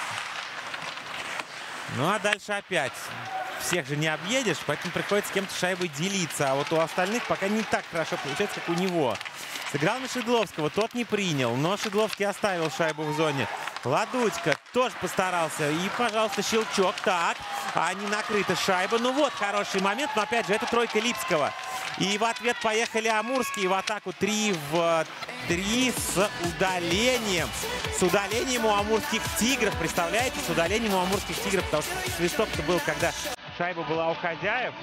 Ну а дальше опять. Всех же не объедешь, поэтому приходится с кем-то шайбой делиться. А вот у остальных пока не так хорошо получается, как у него. Сыграл на Шедловского, тот не принял, но Шедловский оставил шайбу в зоне. Ладутька тоже постарался. И, пожалуйста, щелчок. Так, а не накрыта шайба. Ну вот, хороший момент, но опять же, это тройка Липского. И в ответ поехали амурские в атаку 3 в 3 с удалением. С удалением у амурских тигров. Представляете, с удалением у амурских тигров. Потому что свисток-то был, когда шайба была у хозяев.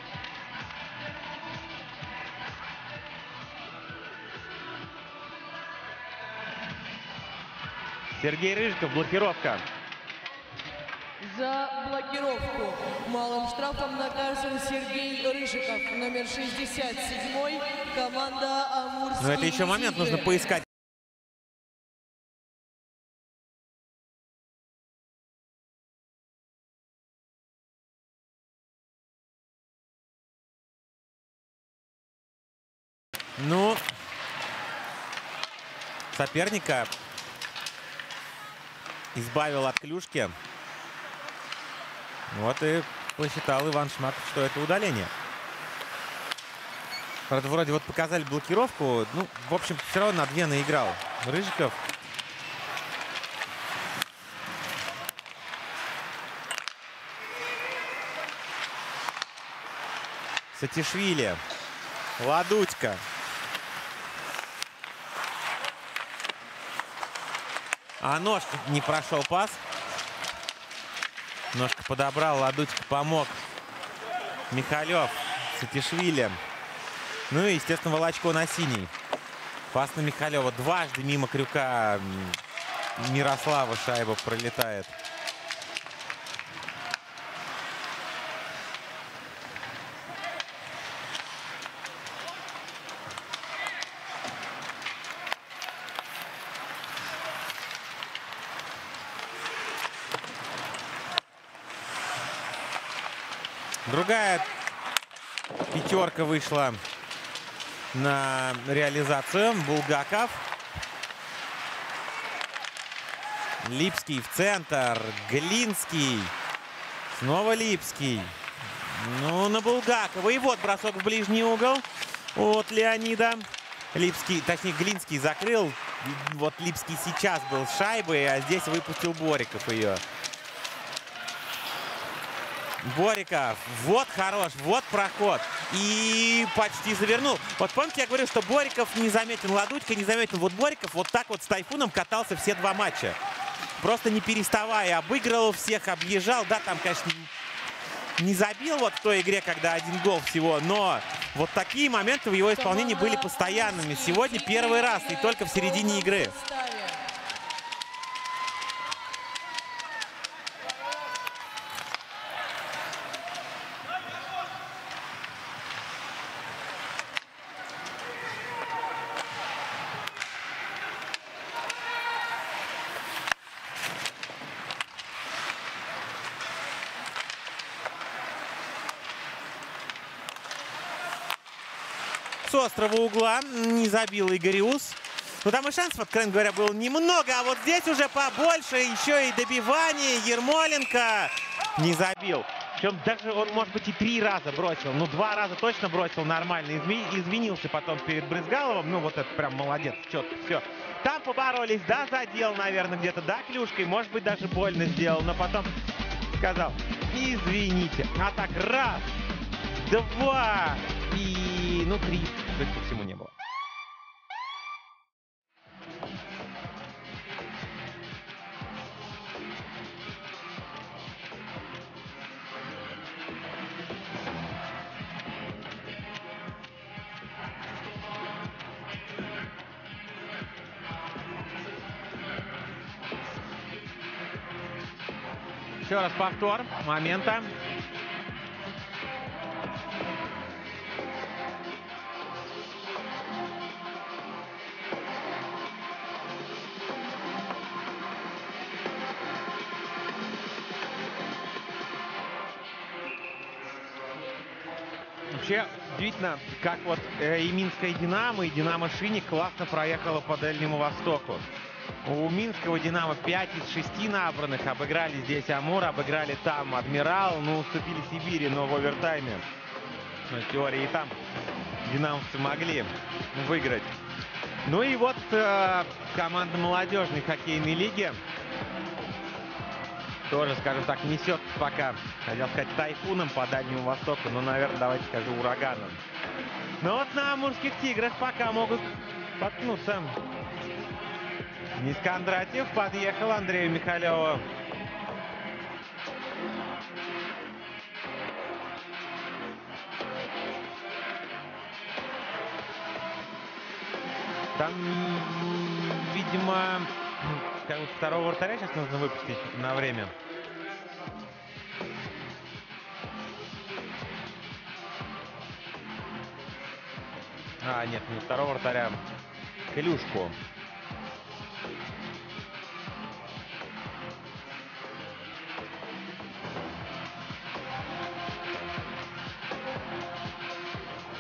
Сергей Рыжиков, блокировка. За блокировку малым штрафом наказан Сергей Рыжиков, номер 67, команда Амурские. Но это еще момент, нужно поискать. Ну, соперника избавил от клюшки. Вот и посчитал Иван Шмаков, что это удаление. Правда, вроде вот показали блокировку. Ну, в общем, все равно на 2 наиграл Рыжиков. Сатишвили. Ладудько. А ножка не прошел пас. Ножка подобрал, Ладудько помог. Михалев, Сатишвили. Ну и, естественно, Волочко на синий. Пас на Михалева. Дважды мимо крюка Мирослава шайба пролетает. Другая пятерка вышла на реализацию. Булгаков. Липский в центр. Глинский. Снова Липский. Ну, на Булгакова. И вот бросок в ближний угол от Леонида. Липский, точнее, Глинский закрыл. Вот Липский сейчас был с шайбой, а здесь выпустил Бориков ее. Бориков. Вот хорош. Вот проход. И почти завернул. Вот помните, я говорил, что Бориков не заметен, Ладудько не заметен. Вот Бориков вот так вот с Тайфуном катался все 2 матча. Просто не переставая. Обыгрывал всех, объезжал. Да, там, конечно, не забил вот в той игре, когда 1 гол всего. Но вот такие моменты в его исполнении были постоянными. Сегодня первый раз и только в середине игры. С острого угла не забил Игориус. Ну, там и шансов, откровенно говоря, было немного. А вот здесь уже побольше. Еще и добивание. Ермоленко не забил. Причем даже он, может быть, и 3 раза бросил. Ну, 2 раза точно бросил нормально. Извинился потом перед Брызгаловым. Ну, вот это прям молодец. Четко все. Там поборолись. Да, задел, наверное, где-то. Да, клюшкой. Может быть, даже больно сделал. Но потом сказал: извините. А так раз, 2 и, ну, 3. Судя по всему, не было. Еще раз повтор момента. Вообще, удивительно, как вот и Минская Динамо, и Динамо Шинник классно проехала по Дальнему Востоку. У Минского Динамо 5 из 6 набранных. Обыграли здесь Амур, обыграли там Адмирал. Ну, уступили Сибири, но в овертайме. В теории и там динамовцы могли выиграть. Ну и вот команда молодежной хоккейной лиги тоже, скажем так, несет пока, хотел сказать, тайфуном по Дальнему Востоку, но, наверное, давайте скажу, ураганом. Но вот на Амурских Тиграх пока могут споткнуться. Денис Кондратьев подъехал Андрею Михалеву. Там, видимо, второго вратаря сейчас нужно выпустить на время. А, нет, не второго вратаря. Клюшку.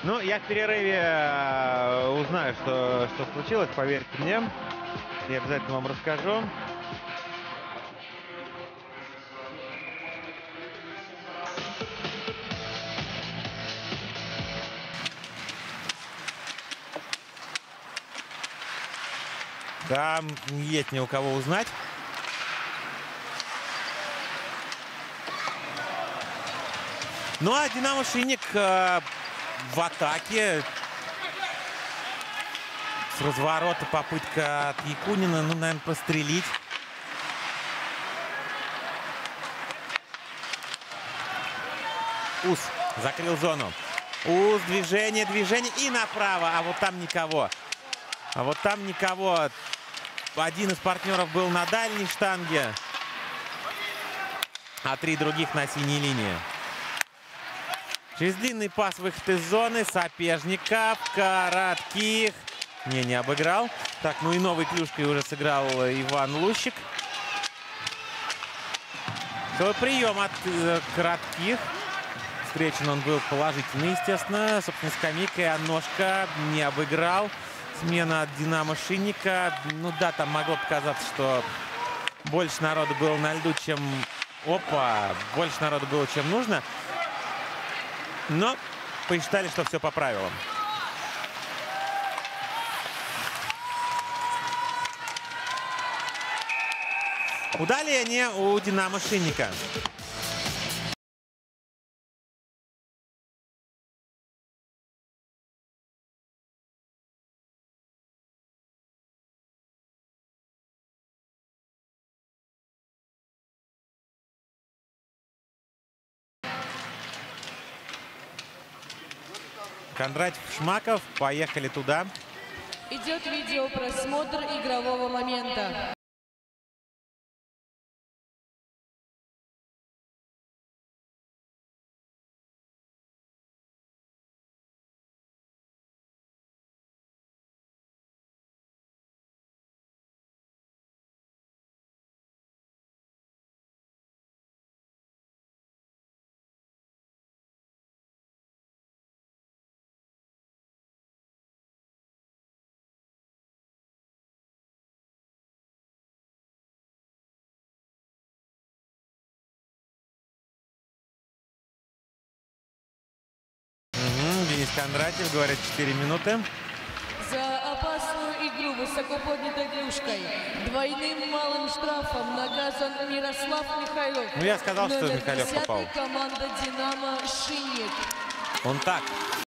Ну, я в перерыве узнаю, что случилось, поверьте мне. Я обязательно вам расскажу. Там есть не у кого узнать. Ну, а Динамо Шинник в атаке. С разворота попытка от Якунина. Ну, наверное, прострелить. Ус закрыл зону. Ус, движение и направо. А вот там никого. Один из партнеров был на дальней штанге, а 3 других на синей линии. Через длинный пас выход из зоны соперников. Коротких. Не обыграл. Так, ну и новой клюшкой уже сыграл Иван Лущик. Свой прием от Коротких. Встречен он был положительно, естественно. Собственно, скамейкой Аношка не обыграл. Смена от Динамо Шинника. Ну да, там могло показаться, что больше народу было на льду, чем... больше народу было, чем нужно. Но посчитали, что все по правилам. Удаление у Динамо Шинника. Кондратьев, Шмаков. Поехали туда. Идет видеопросмотр игрового момента. Денис Кондратьев говорит 4 минуты. За опасную игру высоко поднятой клюшкой двойным малым штрафом наказан Мирослав Михайлов. Ну, я сказал, что Номер Михайлов 10 попал. команда «Динамо» Шинник. Он так.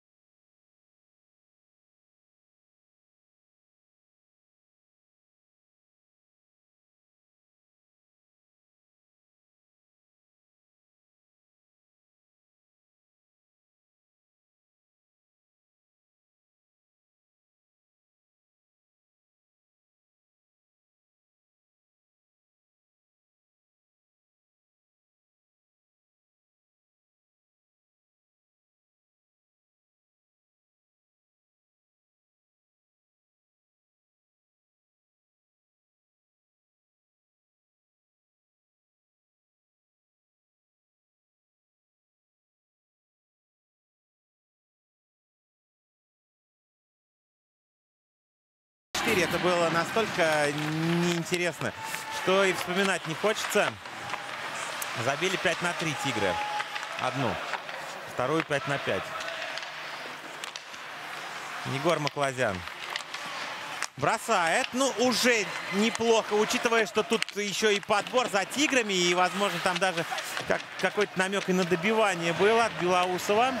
Это было настолько неинтересно, что и вспоминать не хочется. Забили 5-3 тигры. Одну. Вторую 5-5. Егор Маклазян бросает. Ну, уже неплохо, учитывая, что тут еще и подбор за тиграми. И, возможно, там даже какой-то намек и на добивание было от Белоусова.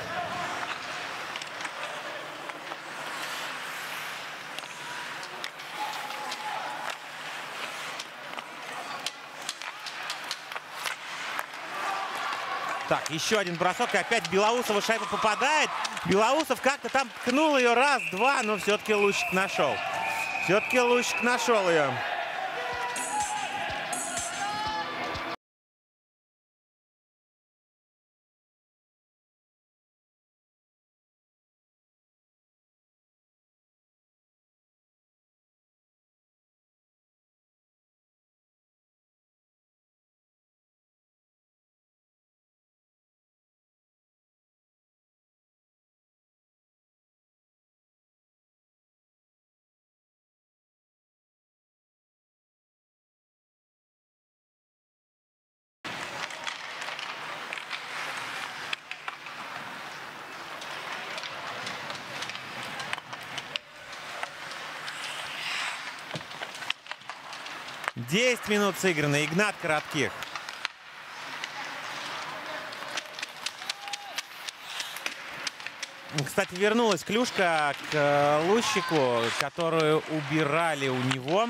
Так, еще один бросок, и опять Белоусова шайба попадает. Белоусов как-то там ткнул ее раз-два, но все-таки Лущик нашел. Все-таки Лущик нашел ее. 10 минут сыграно. Игнат Коротких. Кстати, вернулась клюшка к Лущику, которую убирали у него.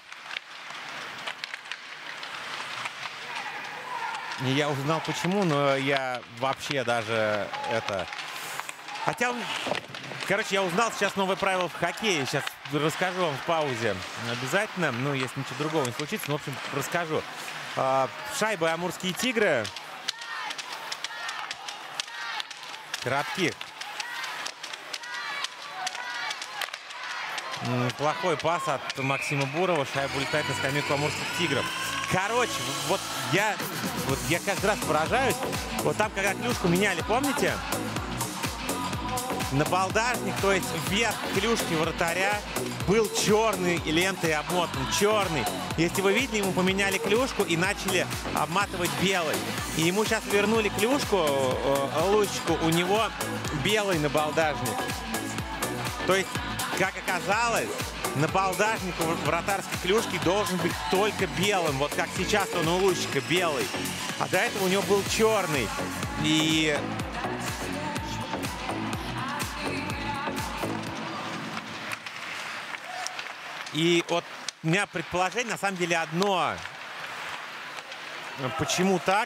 И я узнал почему, но я вообще даже это... Хотя, короче, я узнал сейчас новые правила в хоккее. Сейчас расскажу вам в паузе обязательно. Ну, если ничего другого не случится, ну, в общем, расскажу. Шайбы амурские тигры. Коротких. Плохой пас от Максима Бурова. Шайба улетает на скамейку амурских тигров. Короче, вот я каждый раз поражаюсь. Вот там, когда клюшку меняли, помните? Набалдажник, то есть вверх клюшки вратаря, был черный лентой обмотан. Черный. Если вы видели, ему поменяли клюшку и начали обматывать белой. И ему сейчас вернули клюшку, Лущику, у него белый набалдажник. То есть, как оказалось, набалдажник вратарской клюшки должен быть только белым. Вот как сейчас он у Лущика белый. А до этого у него был черный. И вот у меня предположение на самом деле одно. Почему так?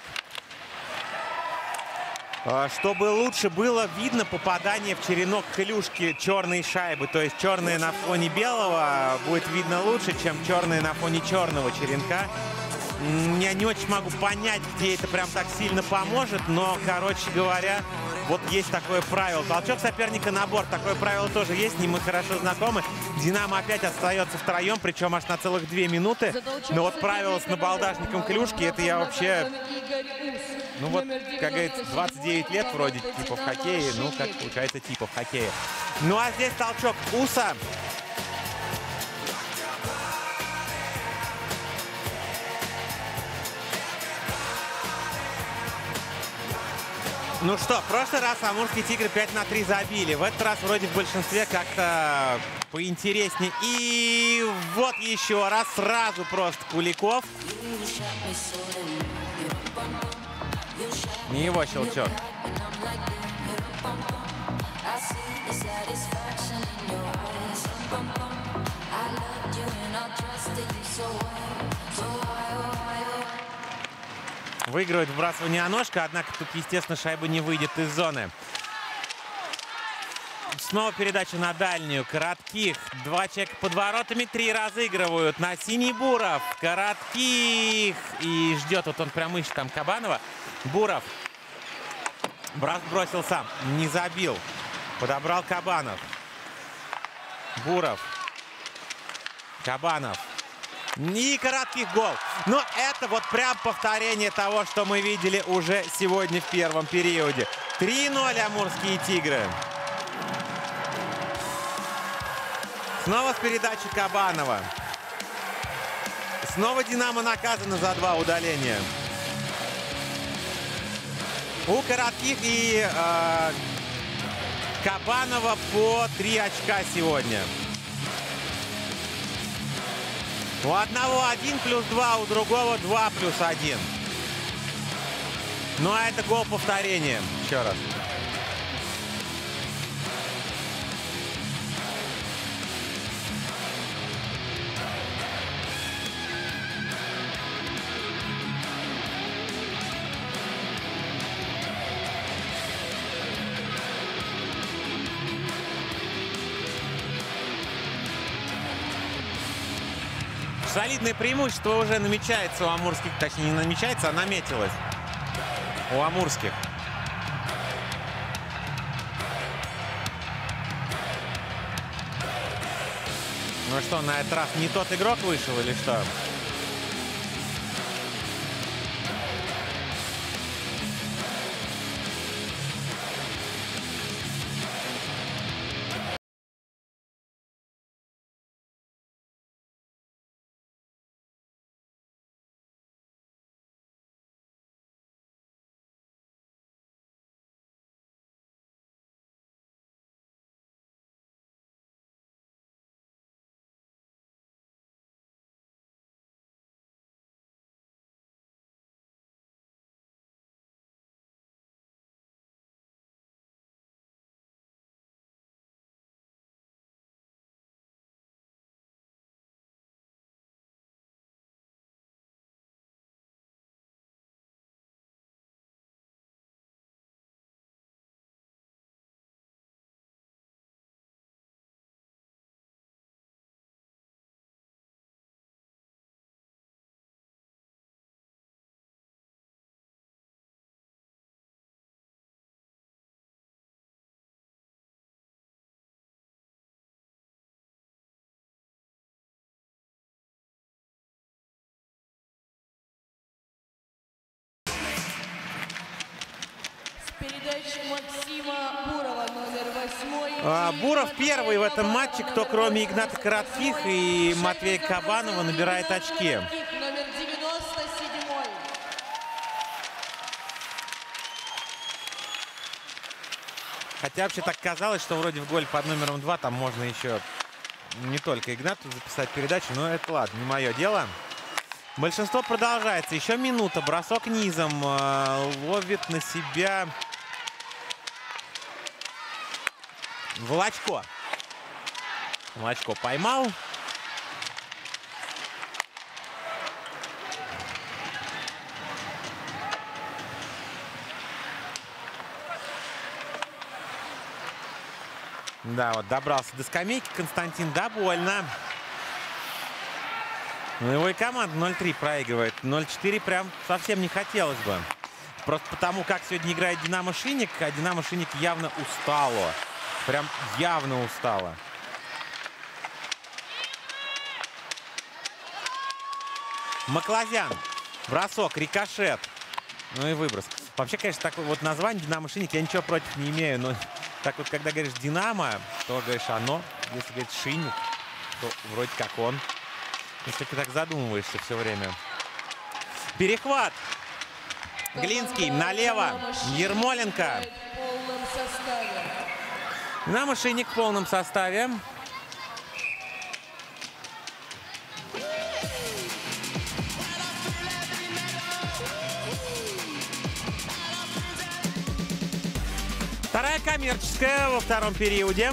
Чтобы лучше было видно попадание в черенок клюшки черной шайбы. То есть черная на фоне белого будет видно лучше, чем черная на фоне черного черенка. Я не очень могу понять, где это прям так сильно поможет, но, короче говоря, вот есть такое правило. Толчок соперника на борт. Такое правило тоже есть, не мы хорошо знакомы. Динамо опять остается втроем, причем аж на целых 2 минуты. Но вот правило с набалдажником клюшки, это я вообще... Ну вот, как говорится, 29 лет вроде типа в хоккее. Ну, как получается, типа в хоккее. Ну, а здесь толчок Уса. Ну что, в прошлый раз амурские тигры 5-3 забили. В этот раз вроде в большинстве как-то поинтереснее. И вот еще раз, сразу просто Куликов. Не его щелчок. Выигрывает вбрасывание ножка, однако тут, естественно, шайба не выйдет из зоны. Снова передача на дальнюю. Коротких. 2 человека под воротами. 3 разыгрывают на синий Буров. Коротких. И ждет, вот он прям ищет там Кабанова. Буров. Бросил сам. Не забил. Подобрал Кабанов. Буров. Кабанов. И Коротких гол. Но это вот прям повторение того, что мы видели уже сегодня в первом периоде. 3-0 амурские тигры. Снова с передачи Кабанова. Снова Динамо наказано за 2 удаления. У Коротких и Кабанова по 3 очка сегодня. У одного 1 плюс 2, у другого 2 плюс 1. Ну а это гол повторения. Еще раз. Солидное преимущество уже намечается у амурских, точнее не намечается, а наметилось у амурских. Ну что, на этот раз не тот игрок вышел или что? передач Максима Бурова, номер 8. Буров первый в этом матче, кто кроме Игната Коротких и Матвея Кабанова набирает очки. Номер 97. Хотя вообще так казалось, что вроде в голе под номером 2 там можно еще не только Игнату записать передачу, но это ладно, не мое дело. Большинство продолжается. Еще минута. Бросок низом. Ловит на себя Волочко. Волочко поймал. Да, вот добрался до скамейки Константин. Да, больно. Ну, его и команда 0-3 проигрывает. 0-4 прям совсем не хотелось бы. Просто потому, как сегодня играет Динамо Шинник, а Динамо Шинник явно устало. Прям явно устало. Маклазян. Бросок, рикошет. Ну и выброс. Вообще, конечно, такое вот название Динамо Шинник я ничего против не имею. Но так вот, когда говоришь Динамо, то говоришь оно. Если говорить Шинник, то вроде как он. Если ты так задумываешься все время. Перехват. Глинский налево. Ермоленко. Динамо Шинник в полном составе. Вторая коммерческая во втором периоде.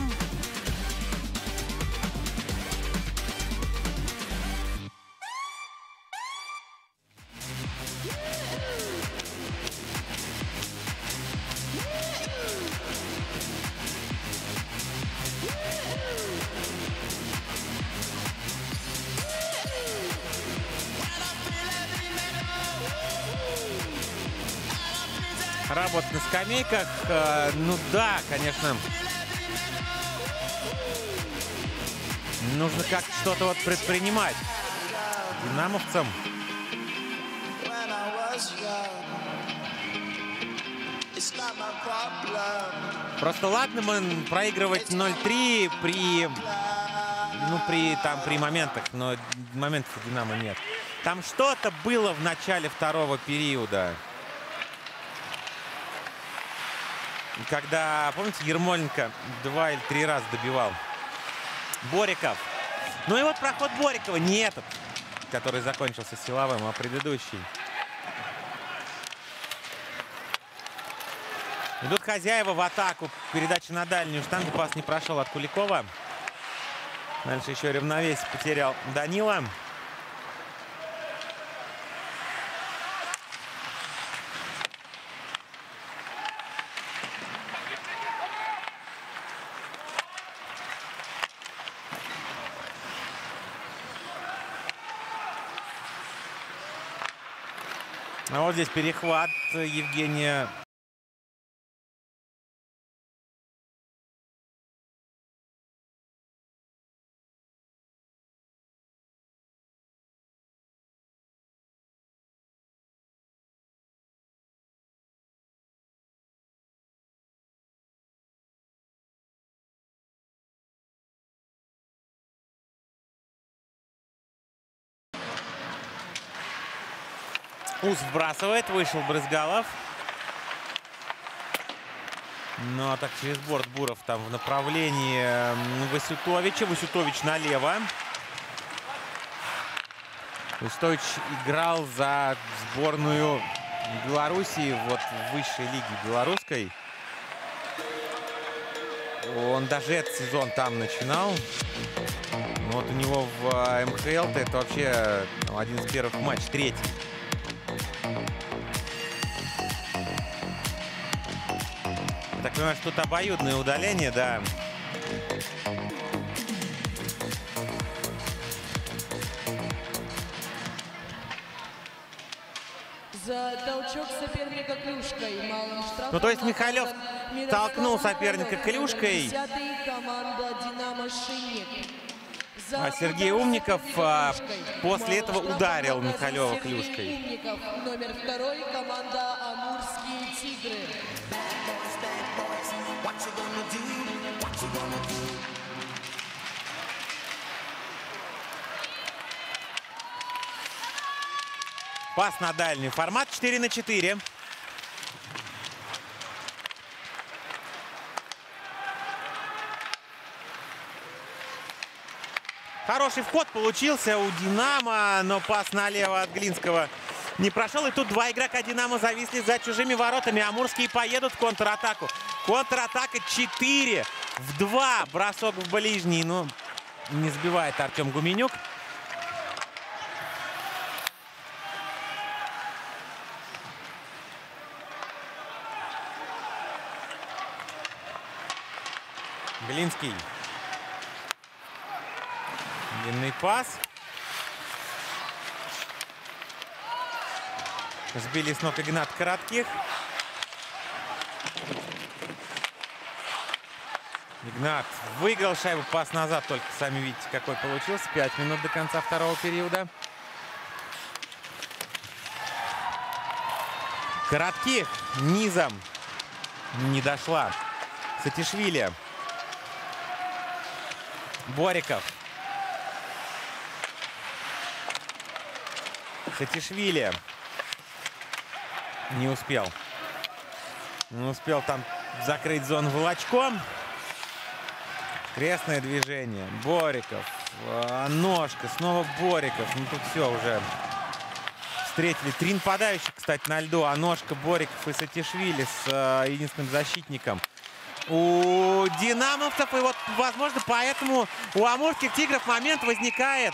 Работа на скамейках. Ну да, конечно. Нужно как-то что-то вот предпринимать динамовцам. Просто ладно мы проигрывать 0-3 при моментах, но моментов у Динамо нет. Там что-то было в начале второго периода. Когда, помните, Ермоленко 2 или 3 раза добивал. Бориков. Ну и вот проход Борикова. Не этот, который закончился силовым, а предыдущий. Идут хозяева в атаку. Передача на дальнюю штангу. Пас не прошел от Куликова. Дальше еще равновесие потерял Данила. А вот здесь перехват Евгения. Ус вбрасывает, вышел Брызгалов. Ну а так через борт Буров там в направлении Васютовича. Васютович налево. Васютович играл за сборную Белоруссии вот в высшей лиге белорусской. Он даже этот сезон там начинал. Но вот у него в МХЛ это вообще один из первых матчей, третий. Так понимаю, что тут обоюдное удаление, да. За толчок соперника клюшкой. Малым штрафом. Ну, то есть Михалев толкнул соперника клюшкой. Команда Динамо Шинник. А Сергей Умников после этого ударил Михалева клюшкой. Умников, номер 2, команда Амурские Тигры. Пас на дальний формат 4-4. Хороший вход получился у «Динамо», но пас налево от Глинского не прошел. И тут два игрока «Динамо» зависли за чужими воротами. Амурские поедут в контратаку. Контратака 4-2. Бросок в ближний. Но не сбивает Артем Гуменюк. Глинский. Длинный пас. Сбили с ног Игнат Коротких. Игнат выиграл шайбу. Пас назад, только сами видите, какой получился. 5 минут до конца второго периода. Коротких низом не дошла. Сатишвили. Бориков. Сатишвили. Не успел. Не успел там закрыть зону Волочком. Крестное движение. Бориков. Ножка. Снова Бориков. Ну тут все уже. Встретили 3 нападающих, кстати, на льду. Ножка, Бориков и Сатишвили с единственным защитником у динамовцев. И вот, возможно, поэтому у амурских тигров момент возникает.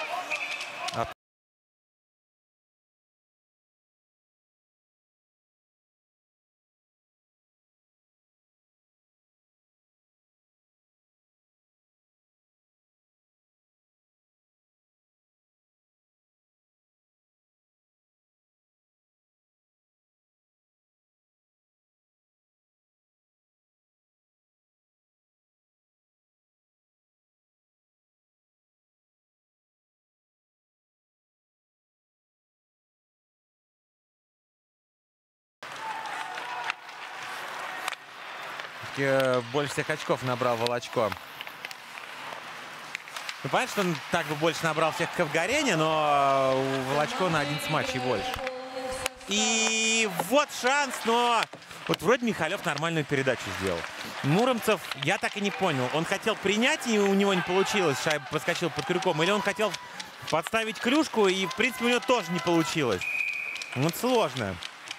Больше всех очков набрал Волочко. Ну, понятно, что он так бы больше набрал всех Ковгорене, но у Волочко на 11 матчей больше. И вот шанс, но вот вроде Михалев нормальную передачу сделал. Муромцев, я так и не понял. Он хотел принять, и у него не получилось. Шайба проскочила под крюком. Или он хотел подставить клюшку, и, в принципе, у него тоже не получилось. Вот сложно.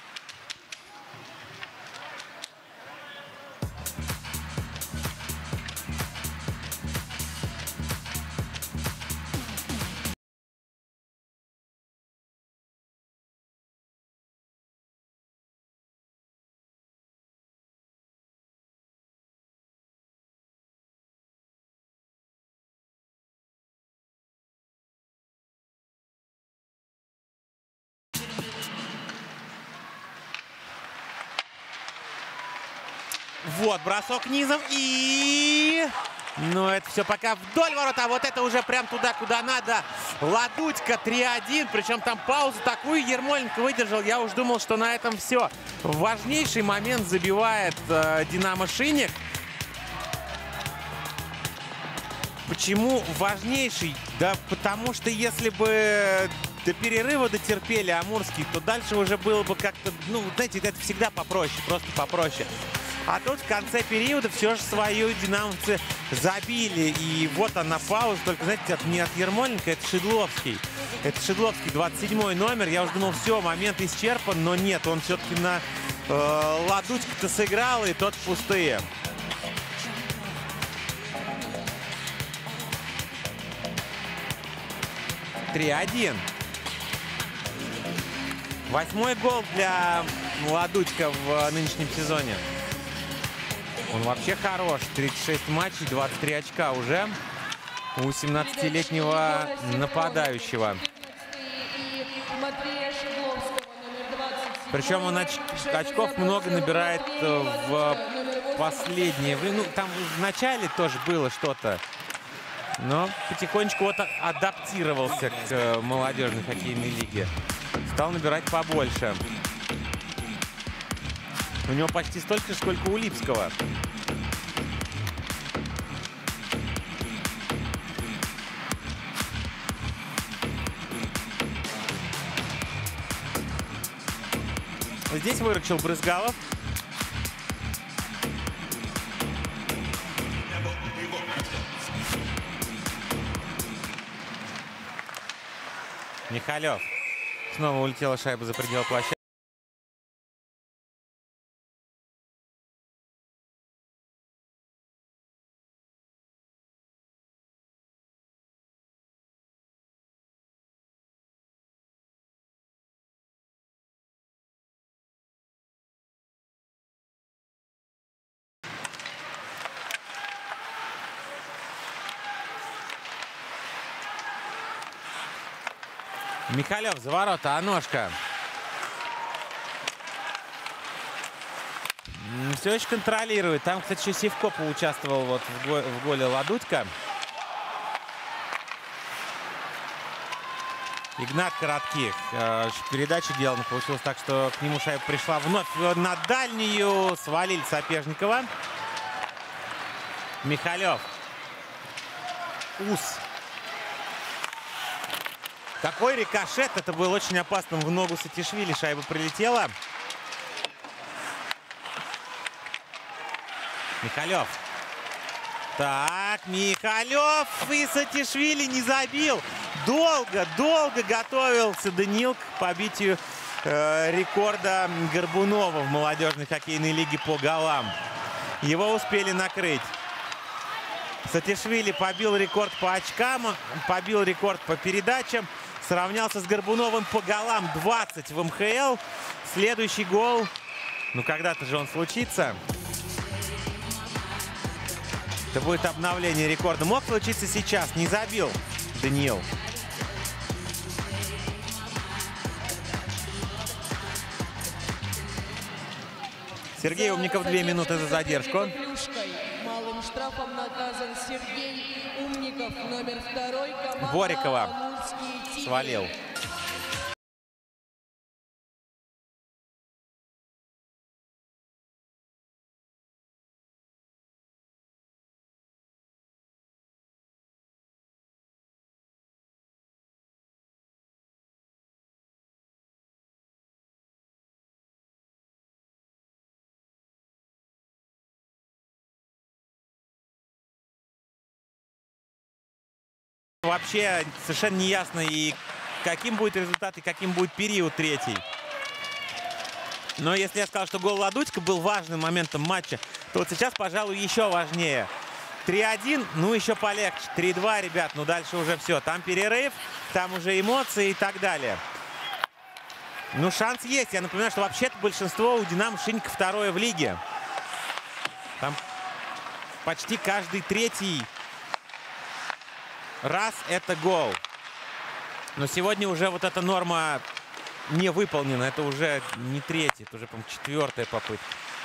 Вот бросок низом и... Но это все пока вдоль ворот, а вот это уже прям туда, куда надо. Ладудько 3-1, причем там паузу такую Ермоленко выдержал. Я уж думал, что на этом все. Важнейший момент забивает Динамо Шинник. Почему важнейший? Да потому что если бы до перерыва дотерпели амурские, то дальше уже было бы как-то, ну, знаете, это всегда попроще, просто попроще. А тут в конце периода все же свою динамовцы забили. И вот она пауза. Только, знаете, это не от Ермоленко, это Шедловский. Это Шедловский, 27-й номер. Я уже думал, все, момент исчерпан. Но нет, он все-таки на Ладудько-то сыграл, и тот пустые. (3-1). 8-й гол для Ладудько в нынешнем сезоне. Он вообще хорош. 36 матчей, 23 очка уже у 17-летнего нападающего. Причем он очков много набирает в последнее время. Ну, там в начале тоже было что-то. Но потихонечку вот адаптировался к молодежной хоккейной лиге. Стал набирать побольше. У него почти столько же, сколько у Липского. Здесь выручил Брызгалов. Михалев. Снова улетела шайба за пределы площадки. Михалев за ворота, а ножка. Все еще контролирует. Там, кстати, еще Сивко поучаствовал вот в голе Ладудько. Игнат Коротких. Передачу делал, но получилось так, что к нему шайба пришла вновь на дальнюю. Свалили Сапежникова. Михалев. Ус. Какой рикошет. Это был очень опасным в ногу Сатишвили. Шайба прилетела. Михалев. Так, Михалев. И Сатишвили не забил. Долго готовился Даниил к побитию рекорда Горбунова в молодежной хоккейной лиге по голам. Его успели накрыть. Сатишвили побил рекорд по очкам, побил рекорд по передачам. Сравнялся с Горбуновым по голам 20 в МХЛ. Следующий гол. Ну, когда-то же он случится. Это будет обновление рекорда. Мог случиться сейчас. Не забил Даниил. Сергей Умников 2 минуты за задержку. Малым штрафом наказан Сергей Умников, номер 2. Борикова свалил. Вообще совершенно не ясно, и каким будет результат, и каким будет период третий. Но если я сказал, что гол Ладудько был важным моментом матча, то вот сейчас, пожалуй, еще важнее. 3-1, ну еще полегче. 3-2, ребят, ну дальше уже все. Там перерыв, там уже эмоции и так далее. Ну шанс есть. Я напоминаю, что вообще-то большинство у Динамо Шинника 2-е в лиге. Там почти каждый третий раз это гол. Но сегодня уже вот эта норма не выполнена. Это уже не третий, это уже, по-моему, 4-я попытка.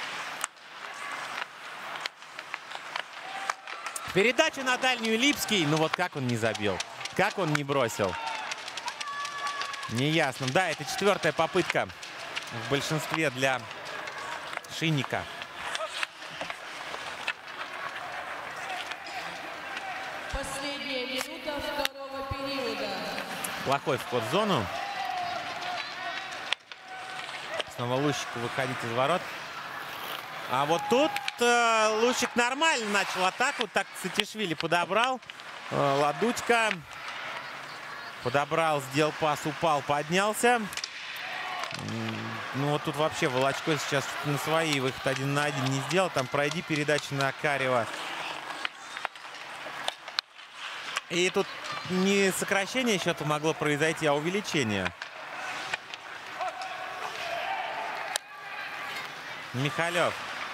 Передача на дальнюю Липский. Ну вот как он не забил? Как он не бросил? Неясно. Да, это 4-я попытка в большинстве для Шинника. Последняя минута 2-го периода. Плохой вход в зону. Снова Лущику выходить из ворот. А вот тут Лущик нормально начал атаку. Так Сатишвили подобрал. Ладудько подобрал, сделал пас, упал, поднялся. Ну вот тут вообще Волочко сейчас на свои выход 1 на 1 не сделал. Там пройди передачу на Карева. И тут не сокращение счета могло произойти, а увеличение. Михалев.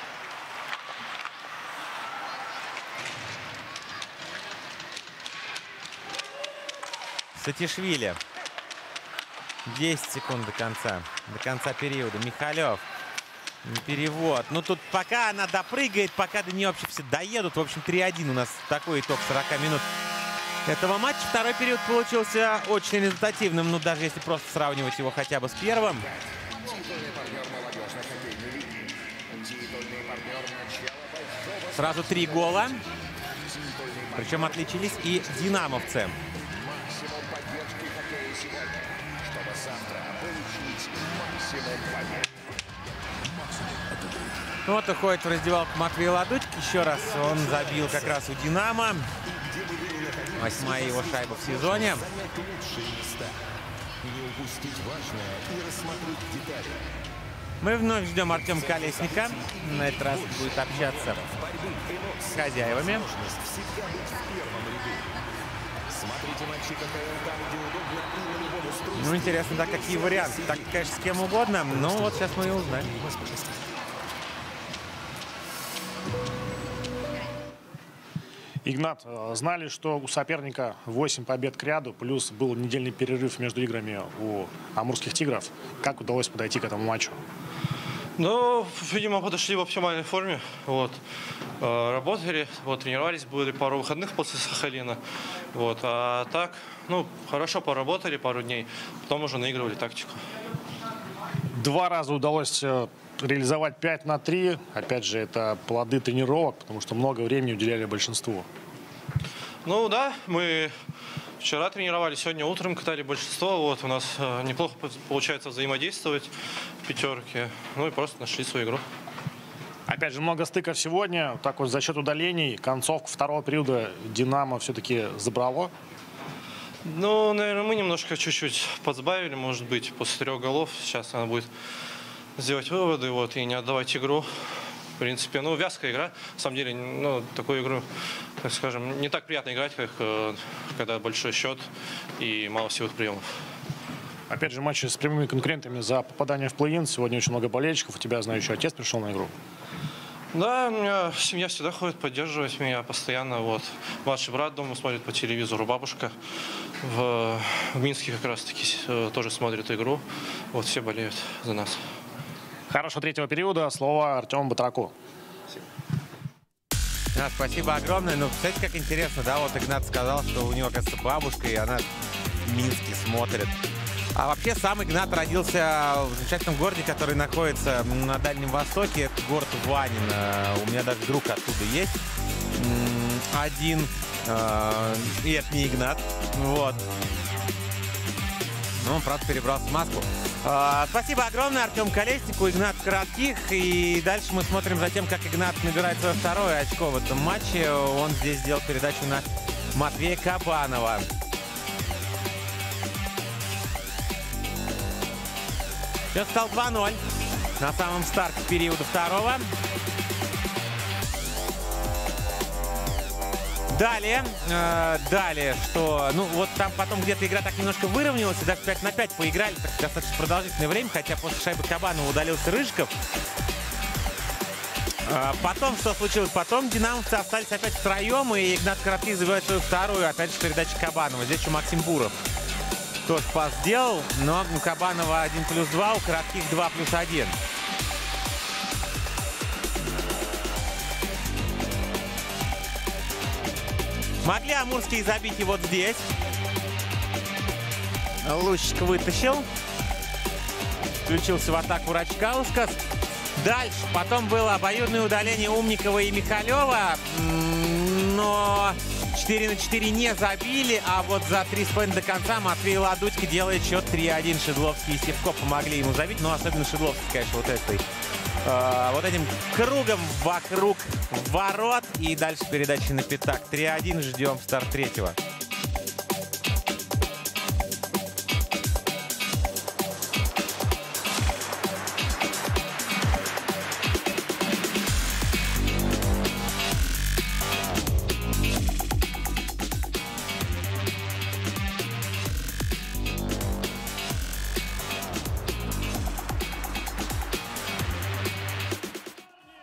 Сатишвили. 10 секунд до конца периода. Михалев. Перевод. Ну тут пока она допрыгает, пока до нее вообще все доедут. В общем, 3-1 у нас такой итог 40 минут этого матча. Второй период получился очень результативным. Ну даже если просто сравнивать его хотя бы с первым. Сразу 3 гола. Причем отличились и динамовцы. Максимум поддержки хоккея сегодня, чтобы завтра получить максимум побед. Вот уходит в раздевалку Матвей Ладутик. Еще раз он забил как раз у «Динамо». 8-я его шайба в сезоне. Мы вновь ждем Артема Колесника. На этот раз будет общаться с хозяевами. Ну, интересно, да, какие варианты. Так, конечно, с кем угодно. Но вот сейчас мы и узнаем. Игнат, знали, что у соперника 8 побед к ряду, плюс был недельный перерыв между играми у амурских «Тигров». Как удалось подойти к этому матчу? Ну, видимо, подошли в оптимальной форме. Вот. Работали, вот, тренировались, были пару выходных после Сахалина. Вот. А так, ну, хорошо поработали пару дней, потом уже наигрывали тактику. 2 раза удалось реализовать 5 на 3. Опять же, это плоды тренировок, потому что много времени уделяли большинству. Ну да, мы вчера тренировались, сегодня утром катали большинство. Вот, у нас неплохо получается взаимодействовать в пятерке. Ну и просто нашли свою игру. Опять же, много стыков сегодня. Так вот, за счет удалений, концовку второго периода «Динамо» все-таки забрало. Ну, наверное, мы немножко чуть-чуть подсбавили, может быть, после 3 голов. Сейчас надо будет сделать выводы, вот, и не отдавать игру. В принципе, ну, вязкая игра. На самом деле, ну, такую игру, так скажем, не так приятно играть, как когда большой счет и мало силовых приемов. Опять же, матчи с прямыми конкурентами за попадание в плей-ин. Сегодня очень много болельщиков. У тебя, знаю, еще отец пришел на игру. Да, у меня семья всегда ходит поддерживать меня постоянно. Вот. Младший брат дома смотрит по телевизору, бабушка в Минске как раз-таки тоже смотрит игру. Вот, все болеют за нас. Хорошего 3-го периода. Слово Артему Батраку. Да, спасибо огромное. Ну, кстати, как интересно, да, вот Игнат сказал, что у него, кажется, бабушка, и она в Минске смотрит. А вообще сам Игнат родился в замечательном городе, который находится на Дальнем Востоке. Это город Ванин. У меня даже друг оттуда есть. Один. И это не Игнат. Вот. Ну, он, правда, перебрался в Москву. Спасибо огромное Артему Колеснику, Игнат Коротких. И дальше мы смотрим за тем, как Игнат набирает свое 2-е очко в этом матче. Он здесь сделал передачу на Матвея Кабанова. Счет стал 2-0 на самом старте периода 2-го. Далее, что, ну, вот там потом где-то игра так немножко выровнялась, и даже 5 на 5 поиграли, так, достаточно продолжительное время, хотя после шайбы Кабанова удалился Рыжиков. Потом, что случилось? Потом динамовцы остались опять втроем, и Игнат Коротких забивает свою 2-ю, опять же, передача Кабанова. Здесь еще Максим Буров тоже пас сделал, но у Кабанова 1+2, у Коротких 2+1. Могли амурские забить и вот здесь. Лучик вытащил. Включился в атаку Рачкаускас. Дальше. Потом было обоюдное удаление Умникова и Михалева. Но 4 на 4 не забили. А вот за 3,5 до конца Матвей Ладутько делает счет 3-1. Шедловский и Севко помогли ему забить. Но особенно Шедловский, конечно, вот этим кругом вокруг ворот. И дальше передача на пятак. 3-1. Ждем старт 3-го.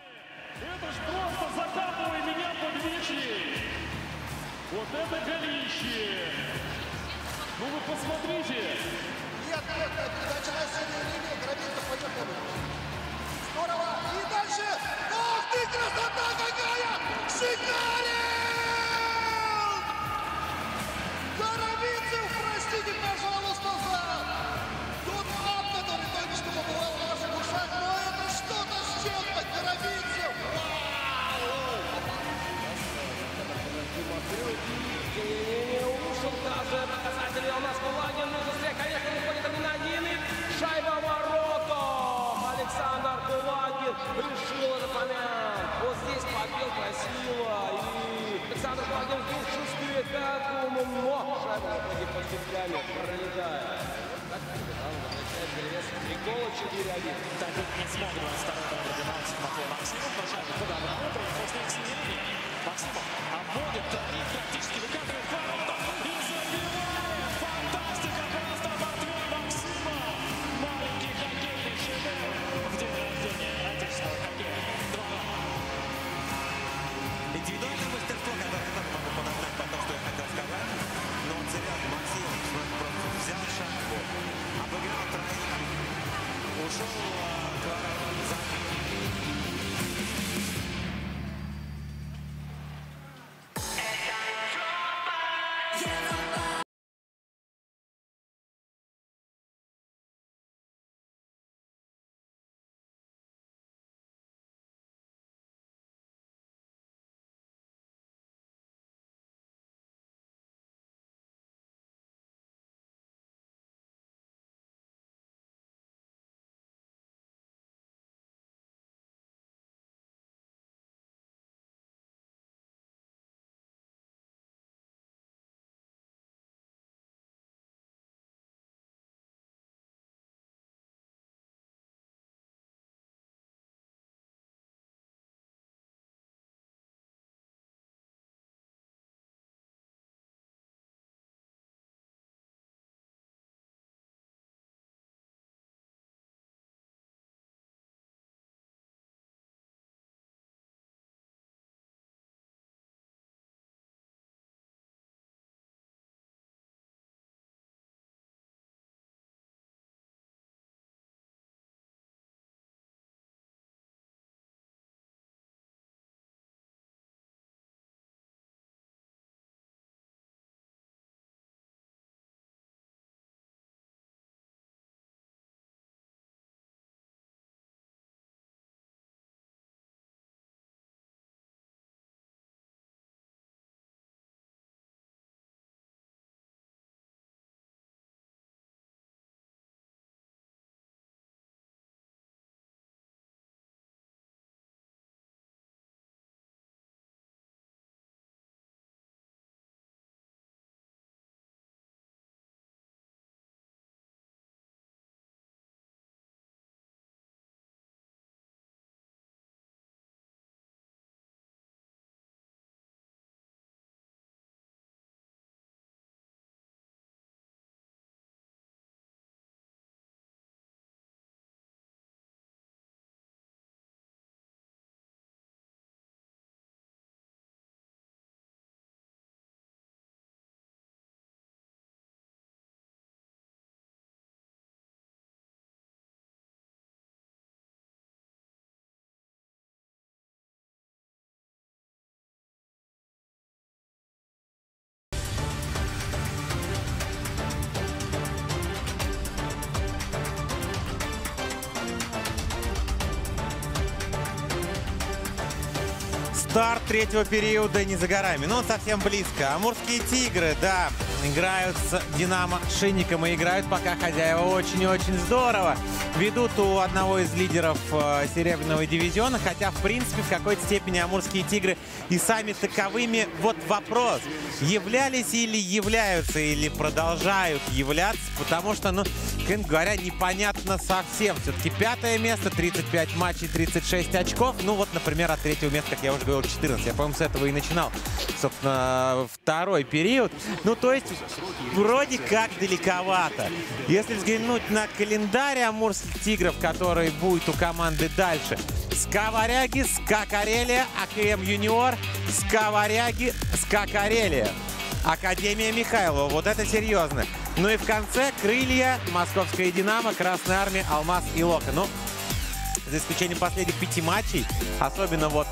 Вот это голище! поступляли, пролетая. Так, капитан возвращает перевес. 3 гола, 4-1. Так вот не смог 22-й номер 12 Матвей Максимов, но шайбу подобрал. После эксцентрирования Максимов обводит, троих практически выкатывает ворота и забивает. Фантастика просто Матвей Максимов. Маленький хоккейный шедевр в день рождения отечественного хоккея. 2-2. Индивидуальное мастерство, которое я тоже могу подогнать под то, что я хотел сказать. Но Цирян Максимов просто взял шайбу, обыграл троих, ушел к воротам, забил. Старт третьего периода не за горами, но он совсем близко. Амурские тигры, да, играют с Динамо Шинником и играют пока хозяева очень-очень здорово. Ведут у одного из лидеров серебряного дивизиона, хотя, в принципе, в какой-то степени амурские тигры и сами таковыми. Вот вопрос, являлись или являются, или продолжают являться, потому что, ну, говоря, непонятно совсем. Все-таки 5-е место, 35 матчей, 36 очков. Ну вот, например, от 3-го места, как я уже говорил, 14. Я, по-моему, с этого и начинал, собственно, второй период. Ну, то есть, вроде как далековато. Если взглянуть на календарь амурских тигров, который будет у команды дальше. СКА Варяги, СКА Карелия, АКМ Юниор, СКА Варяги, СКА Карелия. Академия Михайлова. Вот это серьезно. Ну и в конце Крылья, Московская Динамо, Красная Армия, Алмаз и Лока. Ну, за исключением последних 5 матчей, особенно вот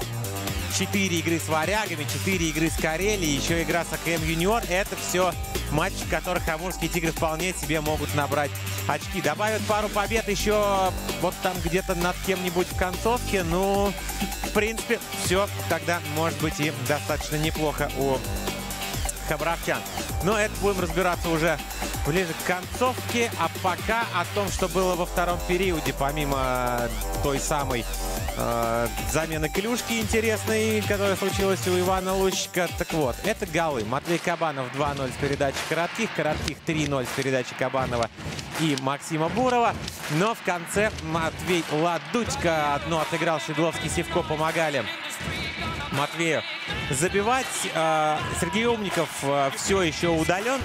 4 игры с Варягами, 4 игры с Карелией, еще игра с АКМ Юниор. Это все матчи, в которых амурские тигры вполне себе могут набрать очки. Добавят пару побед еще вот там где-то над кем-нибудь в концовке. Ну, в принципе, все тогда может быть и достаточно неплохо у хабаровчан. Но это будем разбираться уже ближе к концовке. А пока о том, что было во втором периоде, помимо той самой Замена клюшки интересной, которая случилась у Ивана Лущика. Так вот, это голы. Матвей Кабанов 2-0 с передачи Коротких. Коротких 3-0 с передачи Кабанова и Максима Бурова. Но в конце Матвей Ладучка одно отыграл. Шедловский, Сивко помогали Матвею забивать. Сергей Умников все еще удален.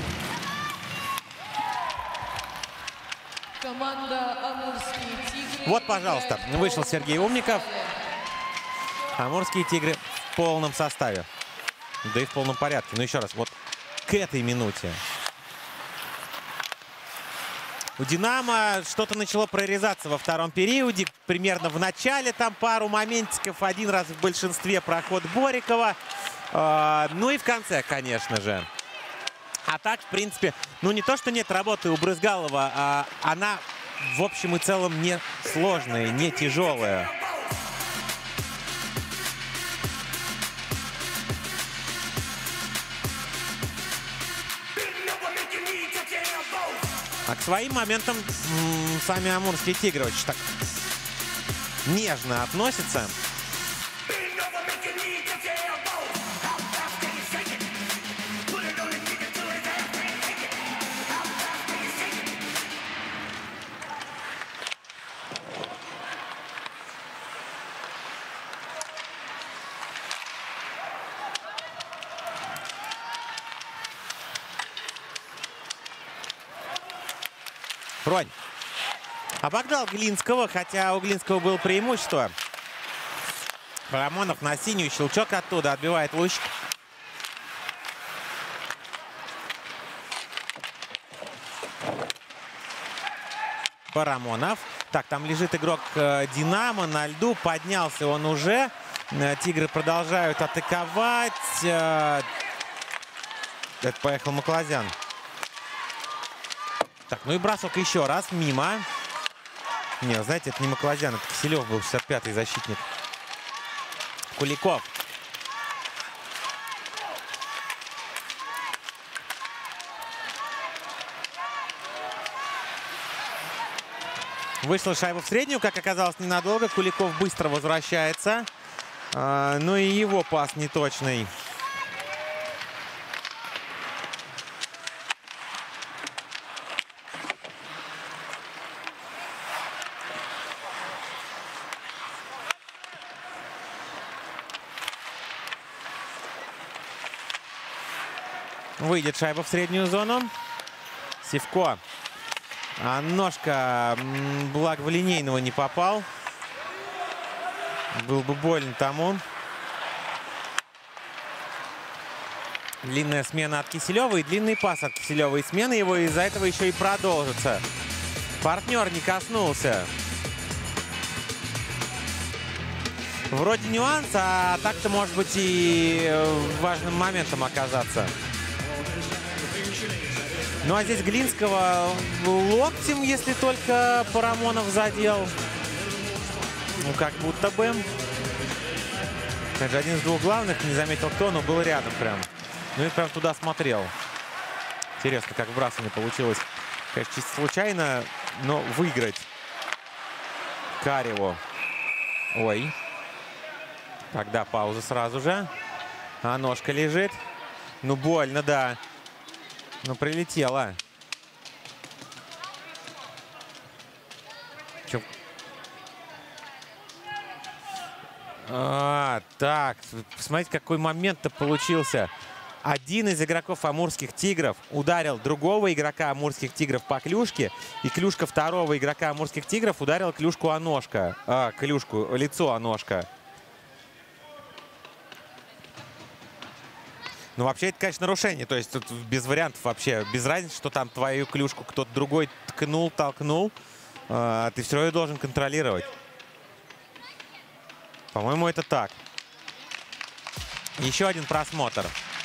Команда «Амурские тигры». Вот, пожалуйста, вышел Сергей Умников. Амурские тигры в полном составе. Да и в полном порядке. Но еще раз, вот к этой минуте у «Динамо» что-то начало прорезаться во втором периоде. Примерно в начале там пару моментиков. Один раз в большинстве проход Борикова. Ну и в конце, конечно же. А так, в принципе, ну не то, что нет работы у Брызгалова, а она в общем и целом не сложная, не тяжелая. А к своим моментам сами амурские тигры очень так нежно относятся. Бронь обогнал Глинского, хотя у Глинского было преимущество. Парамонов на синюю, щелчок оттуда, отбивает Лущик. Парамонов. Так, там лежит игрок «Динамо» на льду, поднялся он уже. Тигры продолжают атаковать. Это поехал Маклазян. Так, ну и бросок еще раз, мимо. Не, знаете, это не Маклазян, это Киселев был, 65-й защитник. Куликов. Вышла шайба в среднюю, как оказалось, ненадолго. Куликов быстро возвращается. Ну и его пас неточный. Выйдет шайба в среднюю зону. Сивко. А ножка, благо, в линейного не попал. Был бы больно тому. Длинная смена от Киселева и длинный пас от Киселева. И смена его из-за этого еще и продолжится. Партнер не коснулся. Вроде нюанс, а так-то может быть и важным моментом оказаться. Ну а здесь Глинского локтем, если только Парамонов задел. Ну как будто бы. Опять же, один из двух главных, не заметил кто, но был рядом прям. Ну и прям туда смотрел. Интересно, как вбрасывание получилось. Конечно, чисто случайно, но выиграть Кареву. Ой. Тогда пауза сразу же. А ножка лежит. Ну больно, да. Ну, прилетела. Чё? Так, посмотрите, какой момент-то получился. Один из игроков амурских тигров ударил другого игрока амурских тигров по клюшке, и клюшка второго игрока амурских тигров ударила клюшку о ножка. Клюшку, лицо о ножка. Ну, вообще, это, конечно, нарушение. То есть тут без вариантов вообще. Без разницы, что там твою клюшку кто-то другой ткнул, толкнул. Ты все равно должен контролировать. По-моему, это так. Еще один просмотр.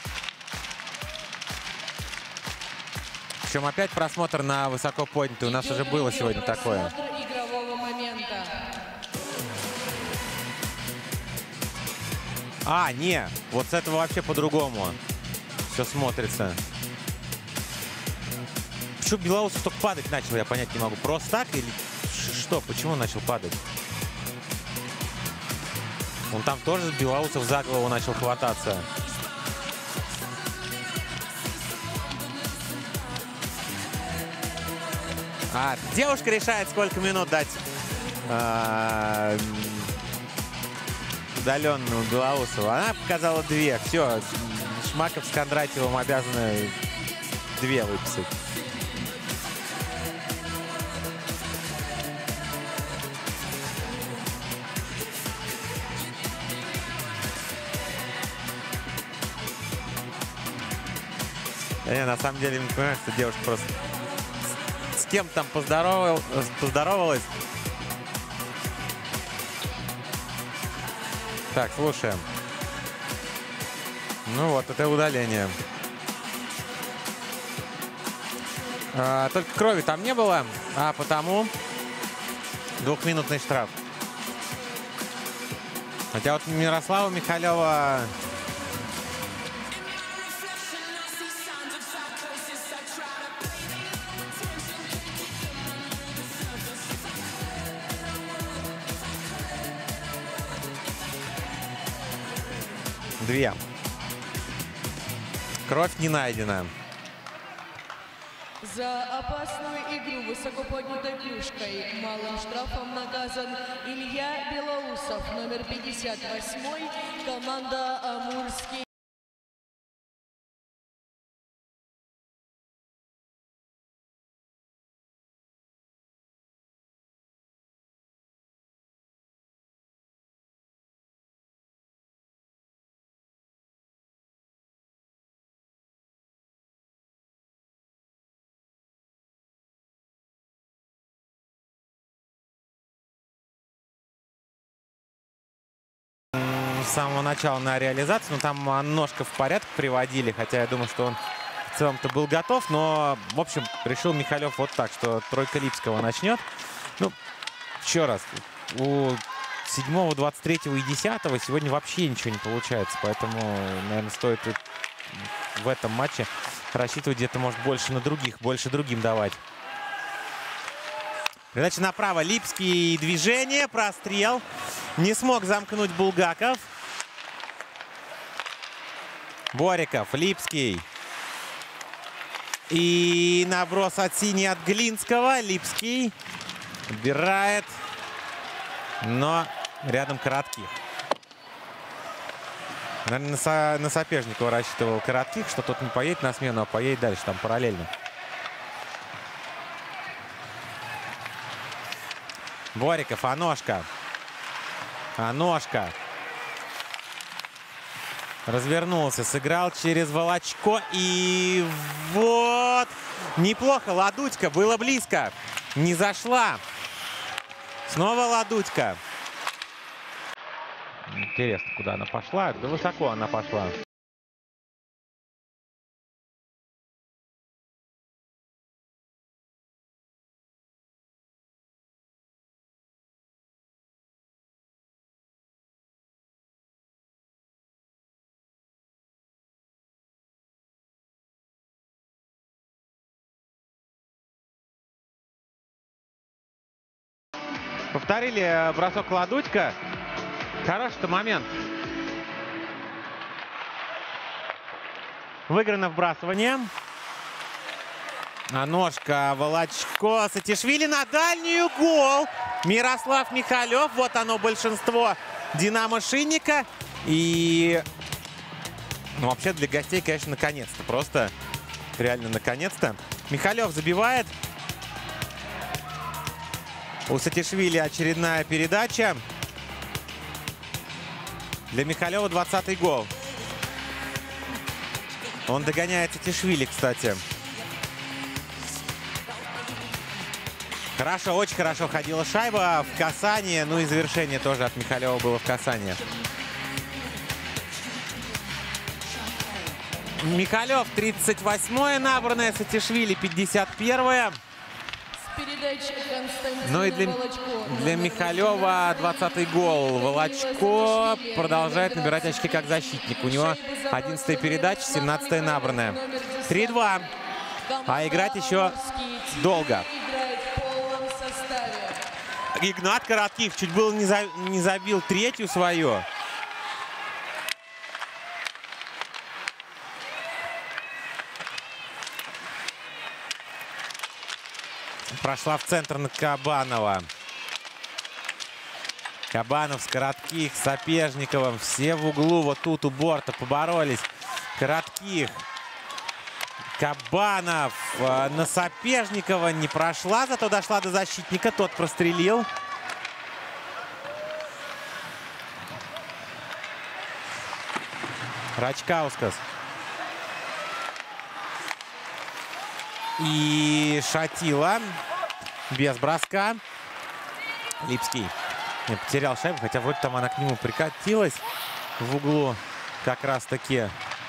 Причем опять просмотр на высоко поднятый. У нас уже было сегодня такое. Не, вот с этого вообще по-другому все смотрится. Почему Белоусов только падать начал, я понять не могу. Просто так или что? Почему он начал падать? Он там тоже Белоусов за голову начал хвататься. А девушка решает, сколько минут дать удаленному Белоусову. Она показала 2. Все, Шмаков с Кондратьевым обязаны 2 выписать. Я на самом деле не понимаю, что девушка просто с кем там поздоровалась. Так, слушаем. Ну вот, это удаление. Только крови там не было, а потому 2-минутный штраф. Хотя вот Мирослава Михалева... Две. Кровь не найдена. За опасную игру высоко поднятой клюшкой малым штрафом наказан Илья Белоусов, номер 58, команда «Амурский». С самого начала на реализацию, но там ножка в порядок приводили, хотя я думаю, что он в целом-то был готов, но, в общем, решил Михалев вот так, что тройка Липского начнет. Ну, еще раз, у 7-го, 23-го и 10-го сегодня вообще ничего не получается, поэтому, наверное, стоит в этом матче рассчитывать где-то, может, больше на других, больше другим давать. Передача направо, Липский, движение, прострел. Не смог замкнуть Булгаков. Бориков, Липский. И наброс от синей от Глинского. Липский убирает, но рядом Коротких. Наверное, на Сапежникова рассчитывал Коротких, что тот не поедет на смену, а поедет дальше, там параллельно. Бориков, Аношка. Аношка. Развернулся, сыграл через Волочко. И вот. Неплохо. Ладудька. Было близко. Не зашла. Снова Ладудька. Интересно, куда она пошла. Да высоко она пошла. Повторили бросок Ладудька. Хороший-то момент. Выиграно вбрасывание. Ножка, Волочко, Сатишвили на дальнюю. Гол. Мирослав Михалев. Вот оно, большинство Динамо Шинника. И, ну, вообще для гостей, конечно, наконец-то. Просто реально наконец-то. Михалев забивает. У Сатишвили очередная передача. Для Михалева 20-й гол. Он догоняет Сатишвили, кстати. Хорошо, очень хорошо ходила шайба в касание. Ну и завершение тоже от Михалева было в касании. Михалев 38-е набранное, Сатишвили 51-е. Ну и для Михалева 20-й гол. Волочко продолжает набирать очки как защитник. У него 11-я передача, 17-я набранная. 3-2. А играть еще долго. Игнат Коротких чуть было не забил третью свою. Прошла в центр на Кабанова. Кабанов с коротких, Сапежниковым. Все в углу. Вот тут у борта поборолись. Коротких. Кабанов на Сапежникова не прошла, зато дошла до защитника. Тот прострелил. Рачкаускас. И Шатила. Без броска. Липский потерял шайбу, хотя вроде там она к нему прикатилась в углу как раз таки.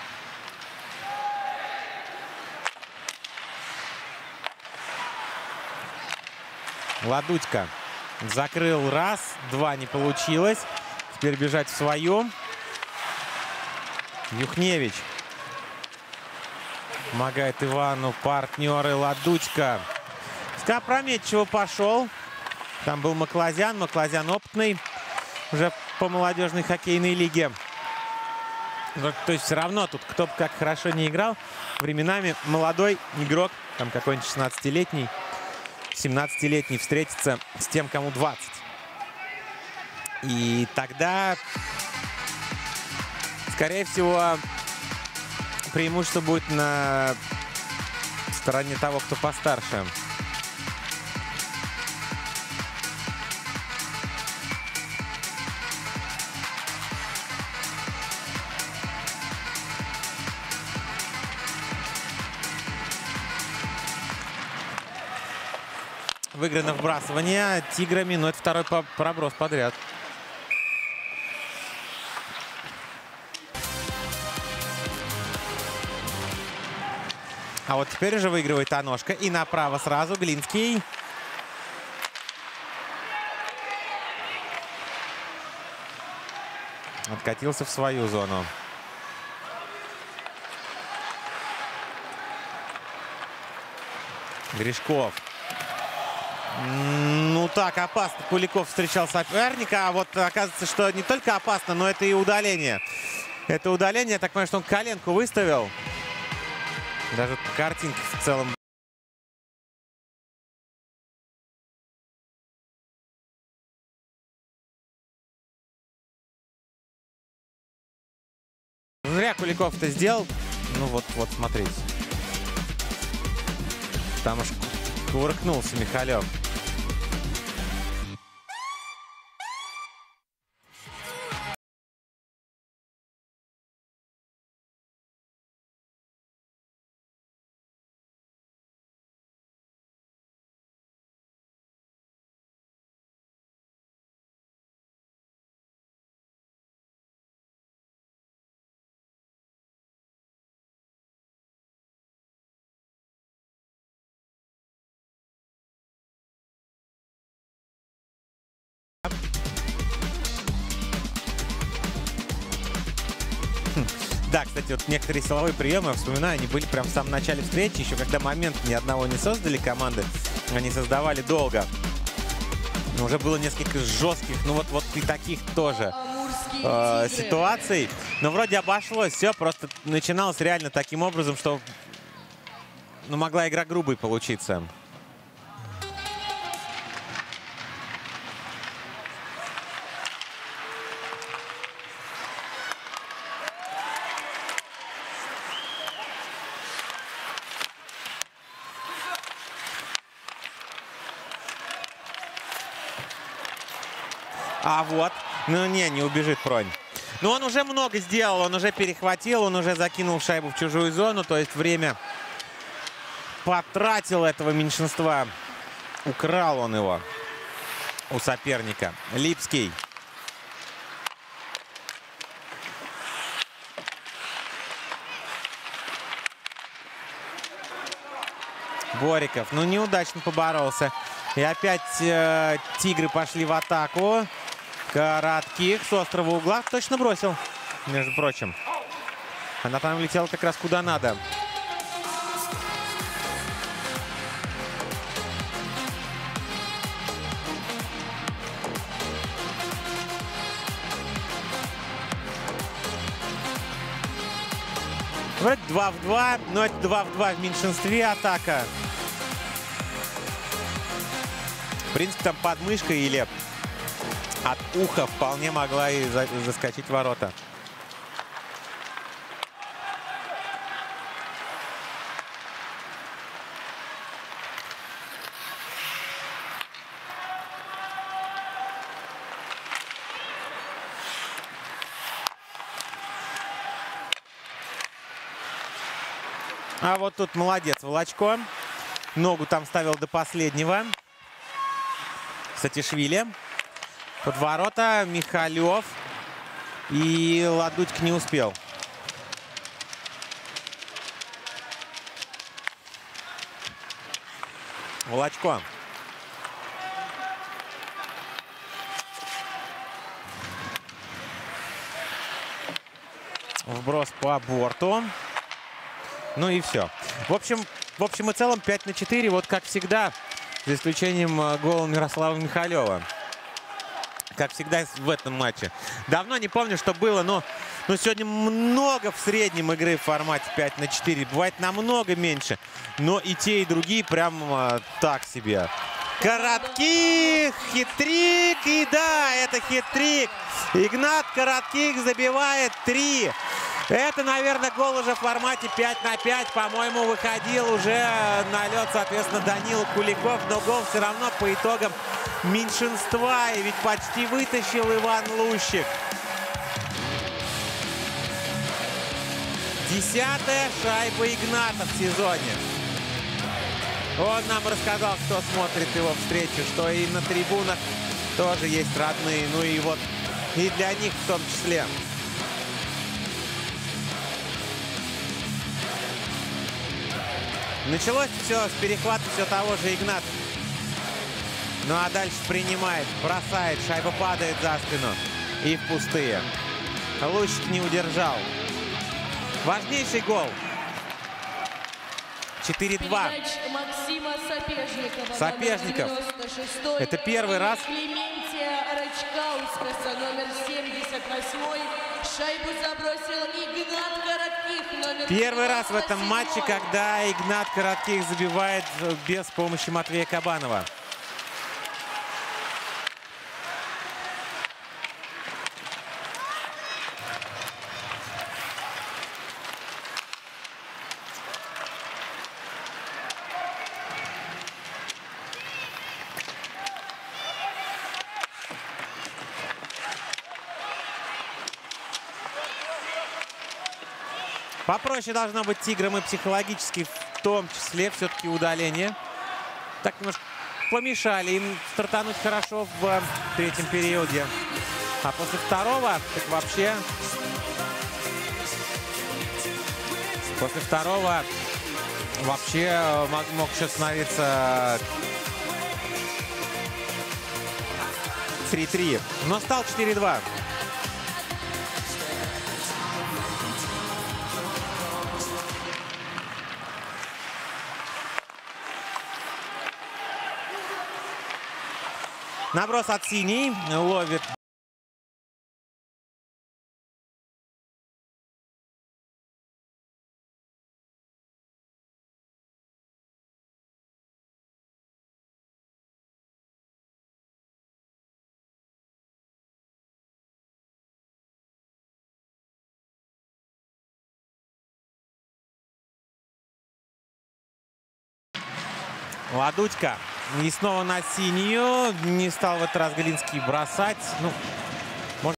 Ладутько закрыл раз, два не получилось. Теперь бежать в свою. Юхневич помогает Ивану, партнеры. Ладутько опрометчиво пошел. Там был Маклазян. Маклазян опытный уже по молодежной хоккейной лиге. То есть все равно тут кто бы как хорошо не играл, временами молодой игрок, там какой-нибудь 16-летний, 17-летний встретится с тем, кому 20. И тогда, скорее всего, преимущество будет на стороне того, кто постарше. Выиграно вбрасывание тиграми, но это второй проброс подряд. А вот теперь уже выигрывает Аношка. И направо сразу Глинский. Откатился в свою зону. Гришков. Ну так, опасно. Куликов встречал соперника. А вот оказывается, что не только опасно, но это и удаление. Это удаление. Я так понимаю, что он коленку выставил. Даже картинка в целом. Зря Куликов это сделал. Ну вот смотрите. Там уж кувыркнулся Михалев. Да, кстати, вот некоторые силовые приемы, я вспоминаю, они были прям в самом начале встречи, еще когда момент ни одного не создали команды, они создавали долго. Но уже было несколько жестких, ну вот и таких тоже ситуаций. Но вроде обошлось все, просто начиналось реально таким образом, что могла игра грубой получиться. А вот, ну не убежит Пронь. Но он уже много сделал, он уже перехватил, он уже закинул шайбу в чужую зону. То есть время потратил этого меньшинства. Украл он его у соперника. Липский. Бориков, ну неудачно поборолся. И опять тигры пошли в атаку. Коротких с острого угла точно бросил, между прочим. Она там летела как раз куда надо. Вроде 2 в 2, но это 2 в 2 в меньшинстве атака. В принципе, там подмышка или от уха вполне могла и заскочить в ворота. А вот тут молодец Волочко. Ногу там ставил до последнего. Сатишвили. Под ворота Михалев. И Ладутько не успел. Волочко. Вброс по борту. Ну и все. В общем и целом 5-4, вот как всегда, за исключением гола Мирослава Михалева. Как всегда в этом матче. Давно не помню, что было, но сегодня много в среднем игры в формате 5-4. Бывает намного меньше, но и те, и другие прям так себе. Коротких, хитрик, и да, это хитрик. Игнат Коротких забивает 3. Это, наверное, гол уже в формате 5-5. По-моему, выходил уже на лед, соответственно, Данила Куликов. Но гол все равно по итогам меньшинства. И ведь почти вытащил Иван Лущик. 10-я шайба Игната в сезоне. Он нам рассказал, кто смотрит его встречу, что и на трибунах тоже есть родные. Ну и вот и для них в том числе. Началось все с перехвата все того же Игната. Ну а дальше принимает, бросает, шайба падает за спину. И в пустые. Лущик не удержал. Важнейший гол. 4-2. Максима Сапежников. Это первый раз. Клементия Рачкаускаса, номер 78. Шайбу забросил Игнат Коротких. Первый раз в этом матче, когда Игнат Коротких забивает без помощи Матвея Кабанова. Попроще должно быть тиграм и психологически, в том числе, все-таки удаление. Так немножко помешали им стартануть хорошо в третьем периоде. А после второго, так вообще... После второго вообще мог еще становиться 3-3. Но стал 4-2. Наброс от синей. Ловит. Ладутько. И снова на синюю. Не стал в этот раз Галинский бросать. Ну, может...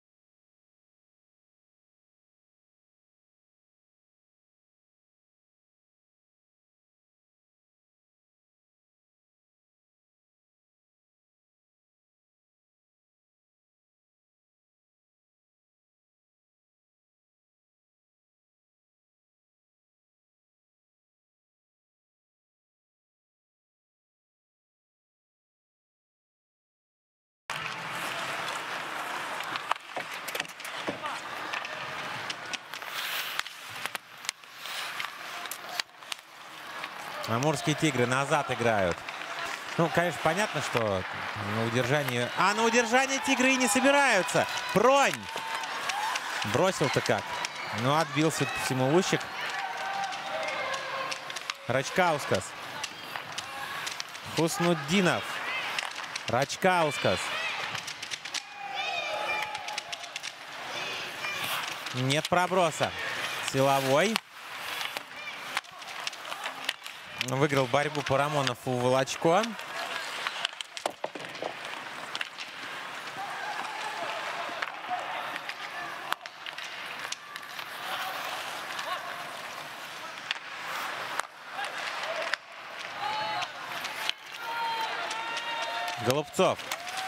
Амурские тигры назад играют. Ну, конечно, понятно, что на удержании... А на удержание тигры и не собираются. Пронь! Бросил-то как. Ну, отбился по всему Лущик. Рачкаускас. Хуснуддинов. Рачкаускас. Нет проброса. Силовой. Выиграл борьбу Парамонов у Волочко. Голубцов.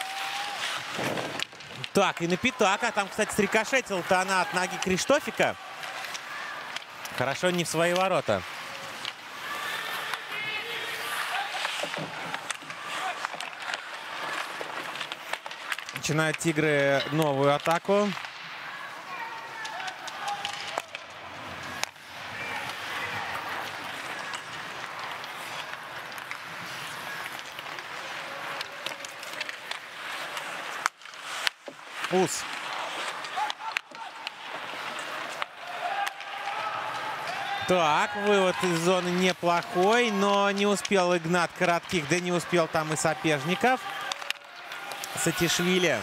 Так, и на пятак. А там, кстати, срикошетила-то она от ноги Криштофика. Хорошо, не в свои ворота. Начинают тигры новую атаку. Ус. Так, вывод из зоны неплохой, но не успел Игнат коротких, да не успел там и соперников. Сатишвили.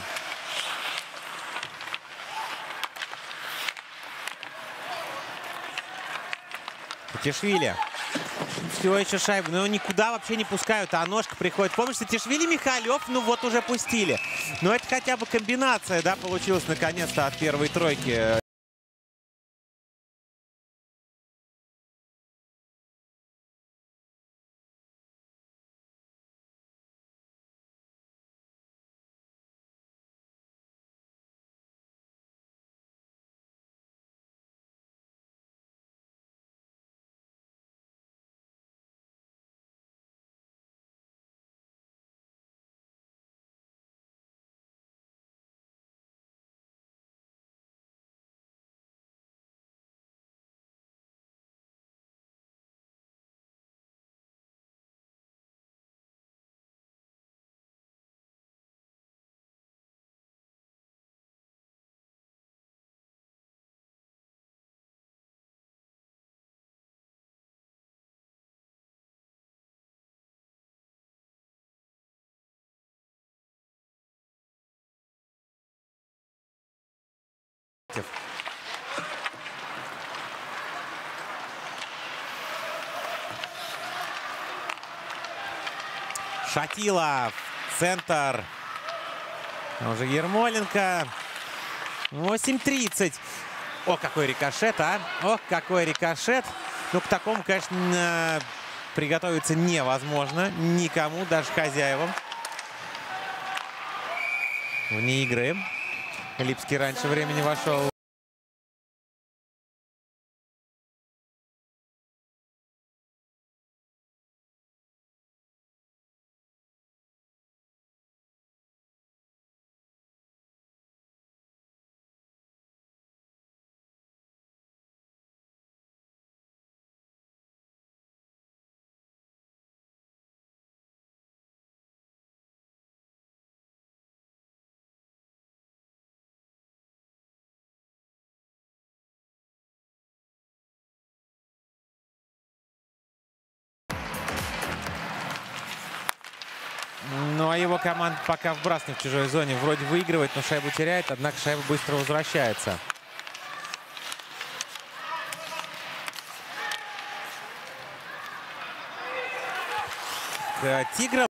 Сатишвили. Все еще шайбу. Но никуда вообще не пускают, а ножка приходит. Помнишь, Сатишвили, Михалев, ну вот уже пустили. Но это хотя бы комбинация, да, получилась наконец-то от первой тройки. Шатилов, центр. Уже Ермоленко. 8:30. О, какой рикошет, а! Ох, какой рикошет. Ну, к такому, конечно, приготовиться невозможно. Никому, даже хозяевам. Вне игры. Липский раньше времени вошел. Ну, а его команда пока вбрасывает в чужой зоне. Вроде выигрывает, но шайбу теряет. Однако шайба быстро возвращается. Тигра.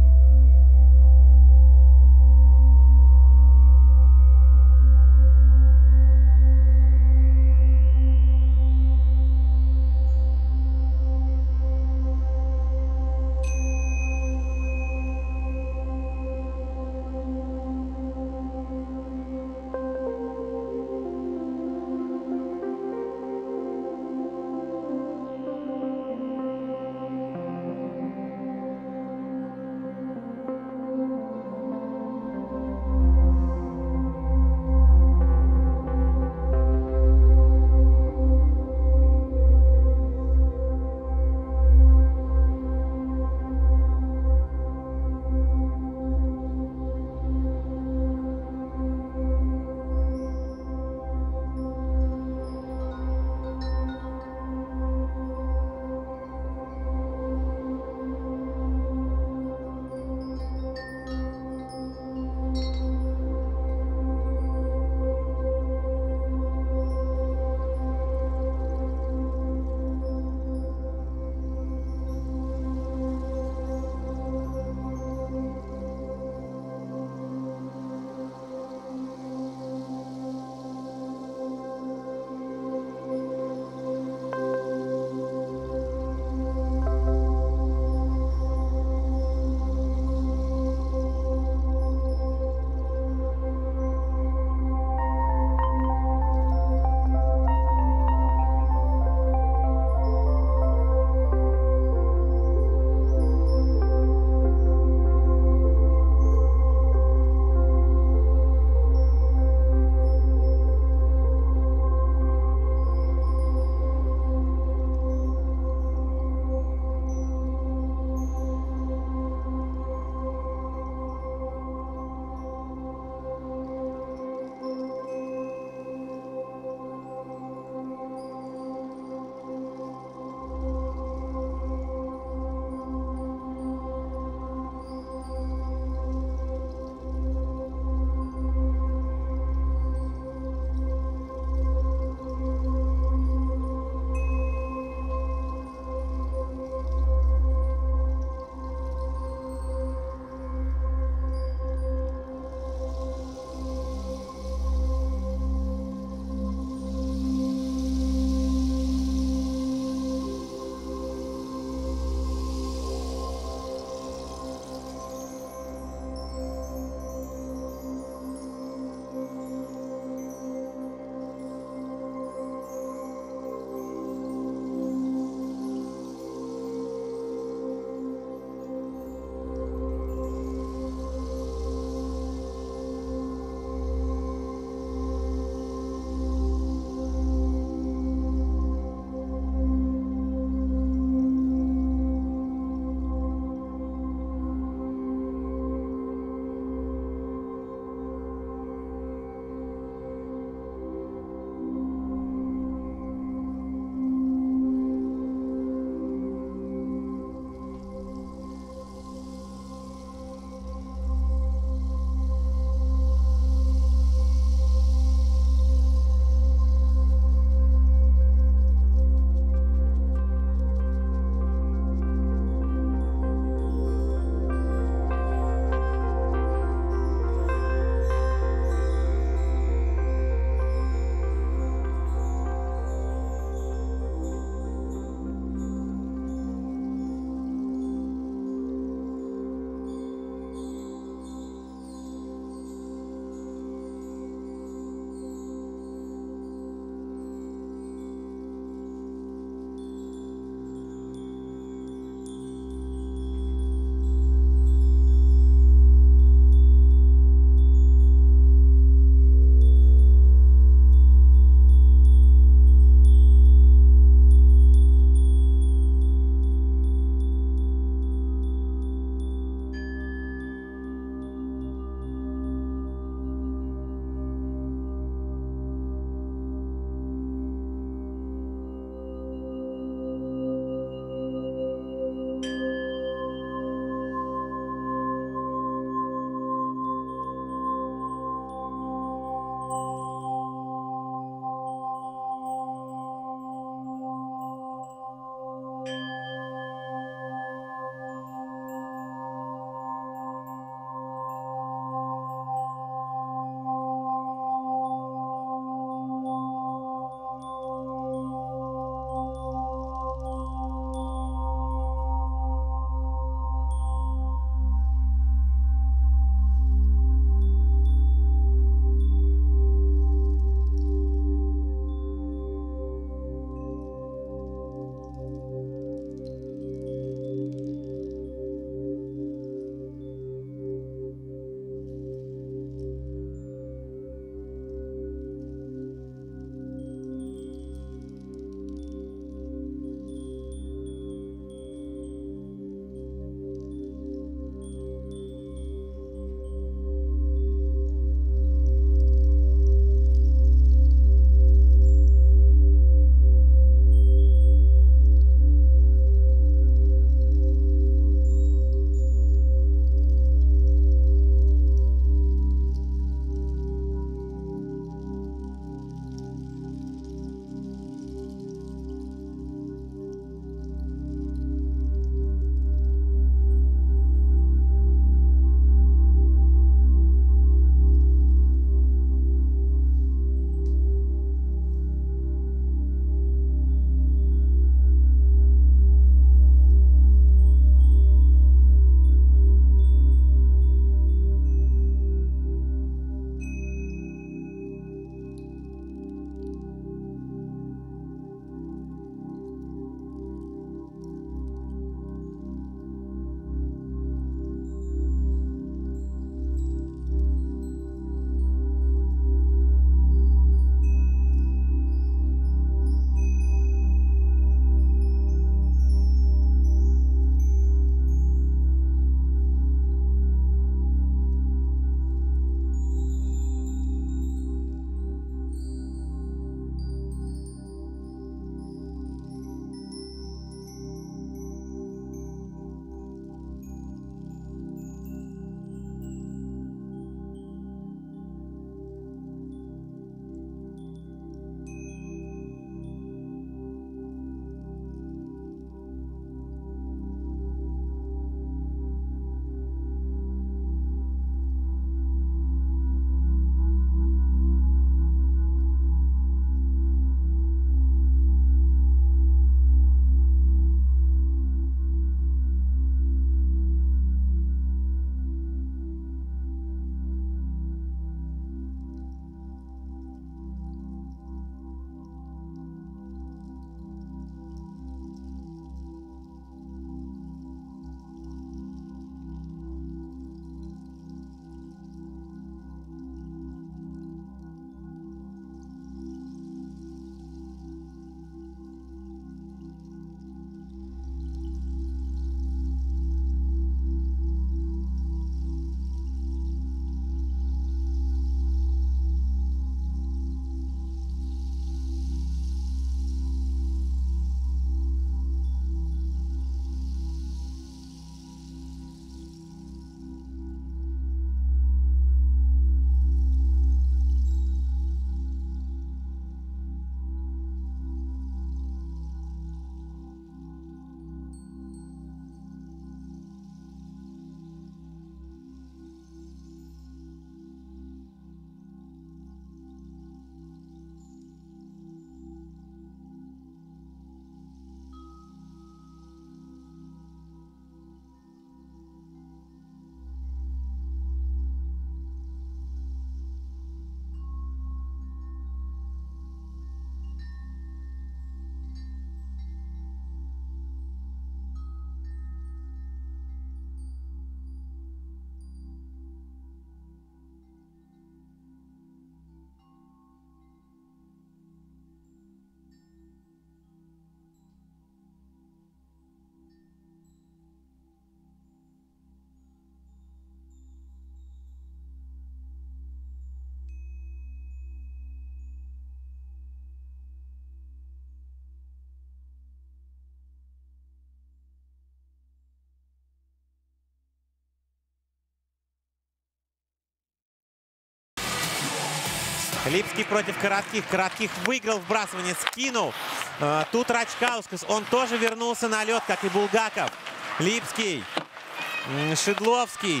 Липский против Коротких. Коротких выиграл вбрасывание, скинул. Тут Рачкаускас. Он тоже вернулся на лед, как и Булгаков. Липский. Шедловский.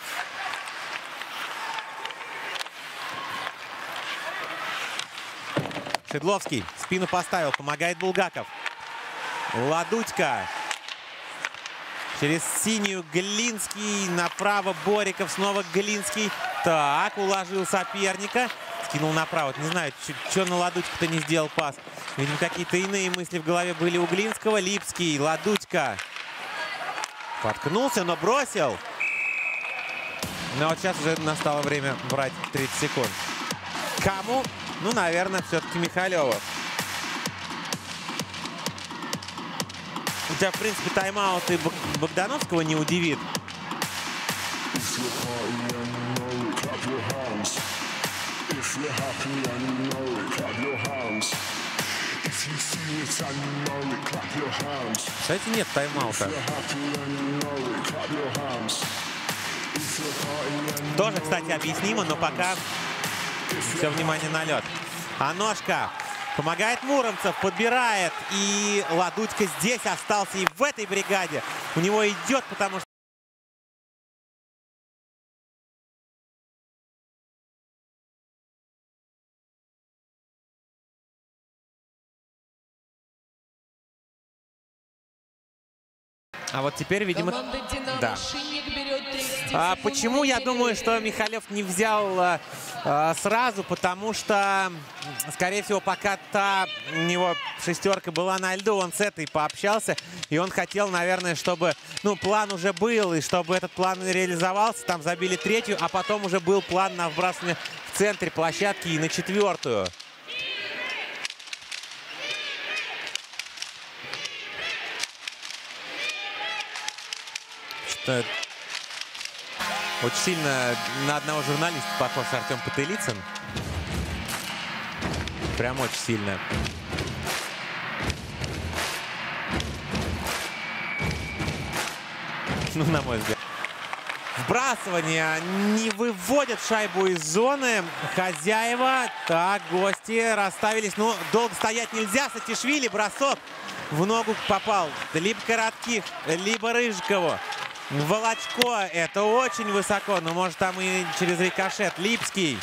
Шедловский спину поставил, помогает Булгаков. Ладудько. Через синюю Глинский, направо Бориков, снова Глинский. Так, уложил соперника. Скинул направо. Не знаю, что на Ладудько-то не сделал пас. Видимо, какие-то иные мысли в голове были у Глинского. Липский, Ладудько. Поткнулся, но бросил. Но вот сейчас уже настало время брать 30 секунд. Кому? Ну, наверное, все-таки Михалеву. У тебя, в принципе, тайм-аут и Богдановского не удивит. Кстати, нет тайм-аута. Тоже, кстати, объяснимо, но пока все внимание на лед. Аношка помогает Муромцев, подбирает. И Ладудько здесь остался и в этой бригаде. У него идет, потому что... А вот теперь, видимо, да. А почему я думаю, что Михалев не взял сразу? Потому что, скорее всего, пока у него шестерка была на льду, он с этой пообщался. И он хотел, наверное, чтобы, ну, план уже был, и чтобы этот план реализовался. Там забили третью, а потом уже был план на вбрасывание в центре площадки и на четвертую. Очень сильно на одного журналиста похож Артем Потылицын. Прям очень сильно. Ну, на мой взгляд. Вбрасывание. Не выводят шайбу из зоны. Хозяева. Так, гости расставились. Ну, долго стоять нельзя. Сатишвили. Бросок в ногу попал. Либо Коротких, либо Рыжикову. Волочко. Это очень высоко. Но может там и через рикошет. Липский.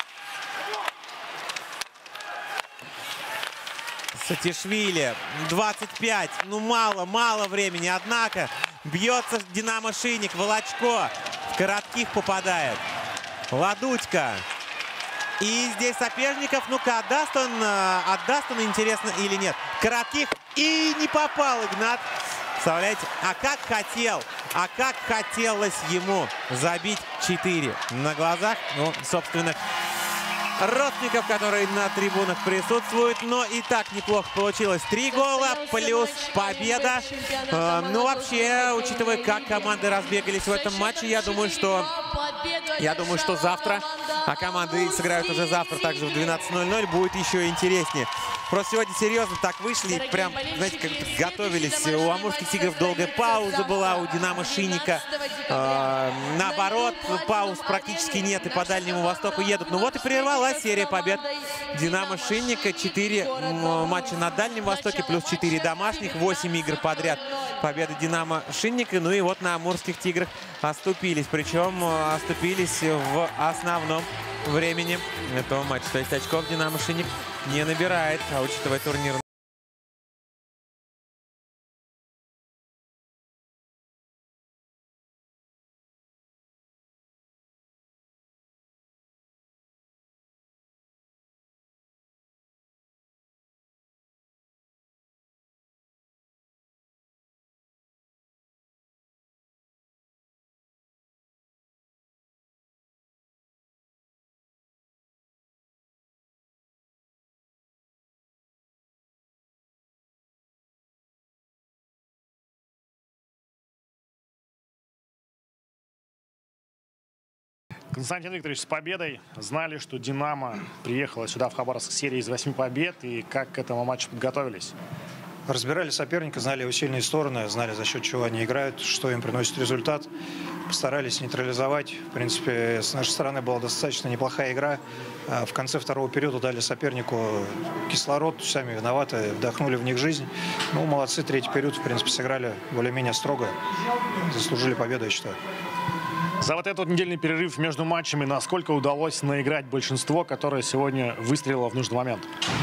Сатишвили. 25. Ну, мало времени. Однако бьется Динамо Шинник. Волочко. В Коротких попадает. Ладудько. И здесь соперников. Ну-ка, отдаст он, интересно, или нет. Коротких. И не попал Игнат. Представляете? А как хотелось ему забить 4 на глазах, ну, собственных родственников, которые на трибунах присутствуют. Но и так неплохо получилось. 3 гола плюс победа. Ну, вообще, учитывая, как команды разбегались в этом матче, я думаю, что завтра, а команды сыграют уже завтра, также в 12:00, будет еще интереснее. Просто сегодня серьезно так вышли, прям, знаете, как готовились. У амурских тигров долгая пауза была, у Динамо Шинника наоборот, пауз практически нет, и по Дальнему Востоку едут. Ну вот и прервалась серия побед Динамо Шинника. 4 матча на Дальнем Востоке, плюс 4 домашних, 8 игр подряд победы Динамо Шинника. Ну и вот на амурских тиграх оступились, причем оступились в основном времени этого матча. То есть очков Динамо Шинник не набирает, а учитывая турнир. Константин Викторович, с победой. Знали, что «Динамо» приехала сюда, в Хабаровск, с серией из 8 побед. И как к этому матчу подготовились? разбирали соперника, знали его сильные стороны, знали, за счет чего они играют, что им приносит результат. Постарались нейтрализовать. В принципе, с нашей стороны была достаточно неплохая игра. В конце второго периода дали сопернику кислород, сами виноваты, вдохнули в них жизнь. Ну, молодцы, третий период, в принципе, сыграли более-менее строго. Заслужили победу, я считаю. За вот этот недельный перерыв между матчами, насколько удалось наиграть большинство, которое сегодня выстрелило в нужный момент?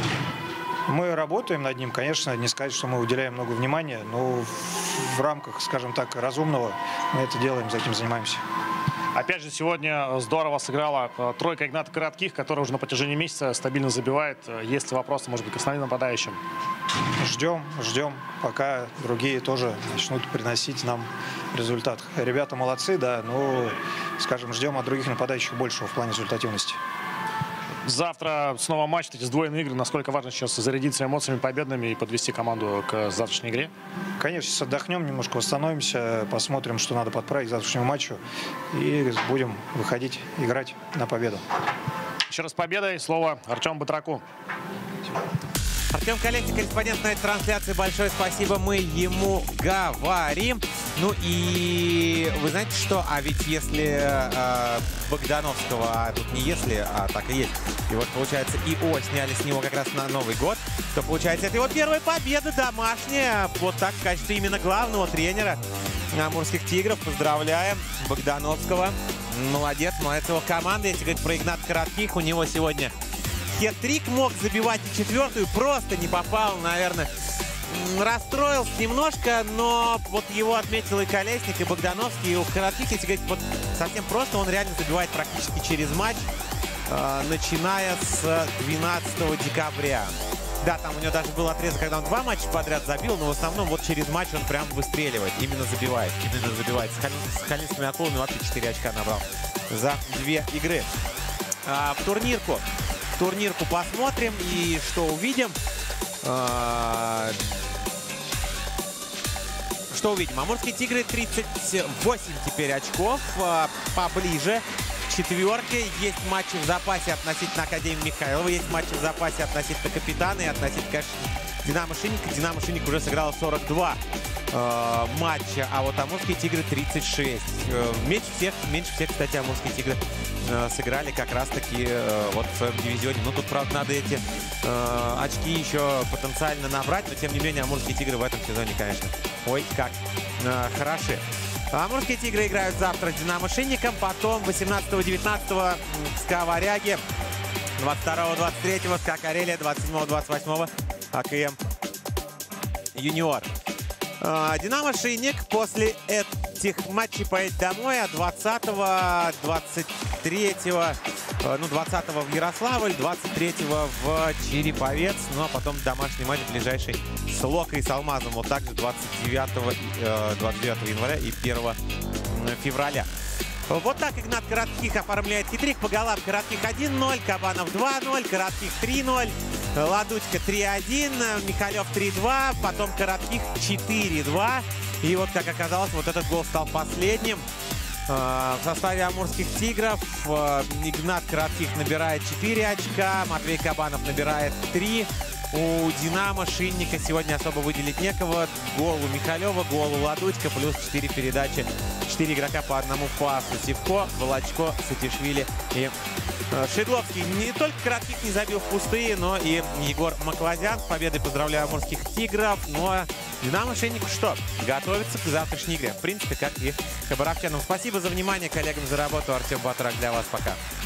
Мы работаем над ним, конечно, не сказать, что мы уделяем много внимания, но в рамках, скажем так, разумного мы это делаем, за этим занимаемся. Опять же, сегодня здорово сыграла тройка Игната Коротких, которая уже на протяжении месяца стабильно забивает. Есть ли вопросы, может быть, к основным нападающим? Ждем, пока другие тоже начнут приносить нам результат. Ребята молодцы, да, но, скажем, ждем от других нападающих большего в плане результативности. Завтра снова матч, эти сдвоенные игры. Насколько важно сейчас зарядиться эмоциями победными и подвести команду к завтрашней игре? Конечно, сейчас отдохнем, немножко восстановимся, посмотрим, что надо подправить к завтрашнему матчу. И будем выходить, играть на победу. Еще раз победой. Слово Артему Батраку. Артем Колесник, корреспондент на этой трансляции. Большое спасибо, мы ему говорим. Ну и вы знаете что? А ведь если Богдановского, а тут не если, а так и есть, и вот получается ИО сняли с него как раз на Новый год, то получается это его первая победа домашняя. Вот так в качестве именно главного тренера Амурских Тигров. Поздравляем Богдановского. Молодец, молодец его команда. Если говорить про Игната Коротких, у него сегодня хет-трик, мог забивать и четвертую, просто не попал, наверное. Расстроился немножко, но вот его отметил и Колесник, и Богдановский, и у Коротких, если говорить вот совсем просто, он реально забивает практически через матч, начиная с 12 декабря. Да, там у него даже был отрезок, когда он 2 матча подряд забил, но в основном вот через матч он прям выстреливает, именно забивает. С Халинскими акулами вообще 4 очка набрал за 2 игры. В турнирку посмотрим и что увидим. Что увидим? Амурские Тигры 38 теперь очков, поближе к четверке. Есть матчи в запасе относительно Академии Михайлова, есть матчи в запасе относительно Капитана и относительно, конечно, Динамо Шинника. Динамо Шинник уже сыграла 42 матча, а вот Амурские Тигры 36. Меньше всех, кстати, Амурские Тигры сыграли как раз-таки вот в своем дивизионе. Ну, тут, правда, надо эти очки еще потенциально набрать, но, тем не менее, Амурские Тигры в этом сезоне, конечно, ой, как хороши. Амурские Тигры играют завтра с Динамо Шинником, потом 18-19 в СКА Варяги, 22-23 СКА Карелия, 27-28 АКМ Юниор. Динамо Шинник после этих матчей поедет домой, а 20-го, 23-го, ну, 20-го в Ярославль, 23-го в Череповец, ну, а потом домашний матч ближайший с Локой и с Алмазом, вот также 29 января и 1 февраля. Вот так Игнат Коротких оформляет хитрик. По голам Коротких 1-0, Кабанов 2-0, Коротких 3-0, Ладучка 3-1, Михалев 3-2, потом Коротких 4-2. И вот, как оказалось, вот этот гол стал последним. В составе Амурских Тигров Игнат Коротких набирает 4 очка, Матвей Кабанов набирает 3. У Динамо Шинника сегодня особо выделить некого. Гол у Михалева, гол у Ладучка, плюс 4 передачи. 4 игрока по одному пасу. Сивко, Волочко, Сатишвили и Шедловский. Не только Коротких не забил в пустые, но и Егор Маклазян. С победой поздравляю Амурских Тигров. Ну а Динамо Шинник что? Готовится к завтрашней игре. В принципе, как и хабаровчанам. Спасибо за внимание, коллегам за работу. Артем Батрак для вас. Пока.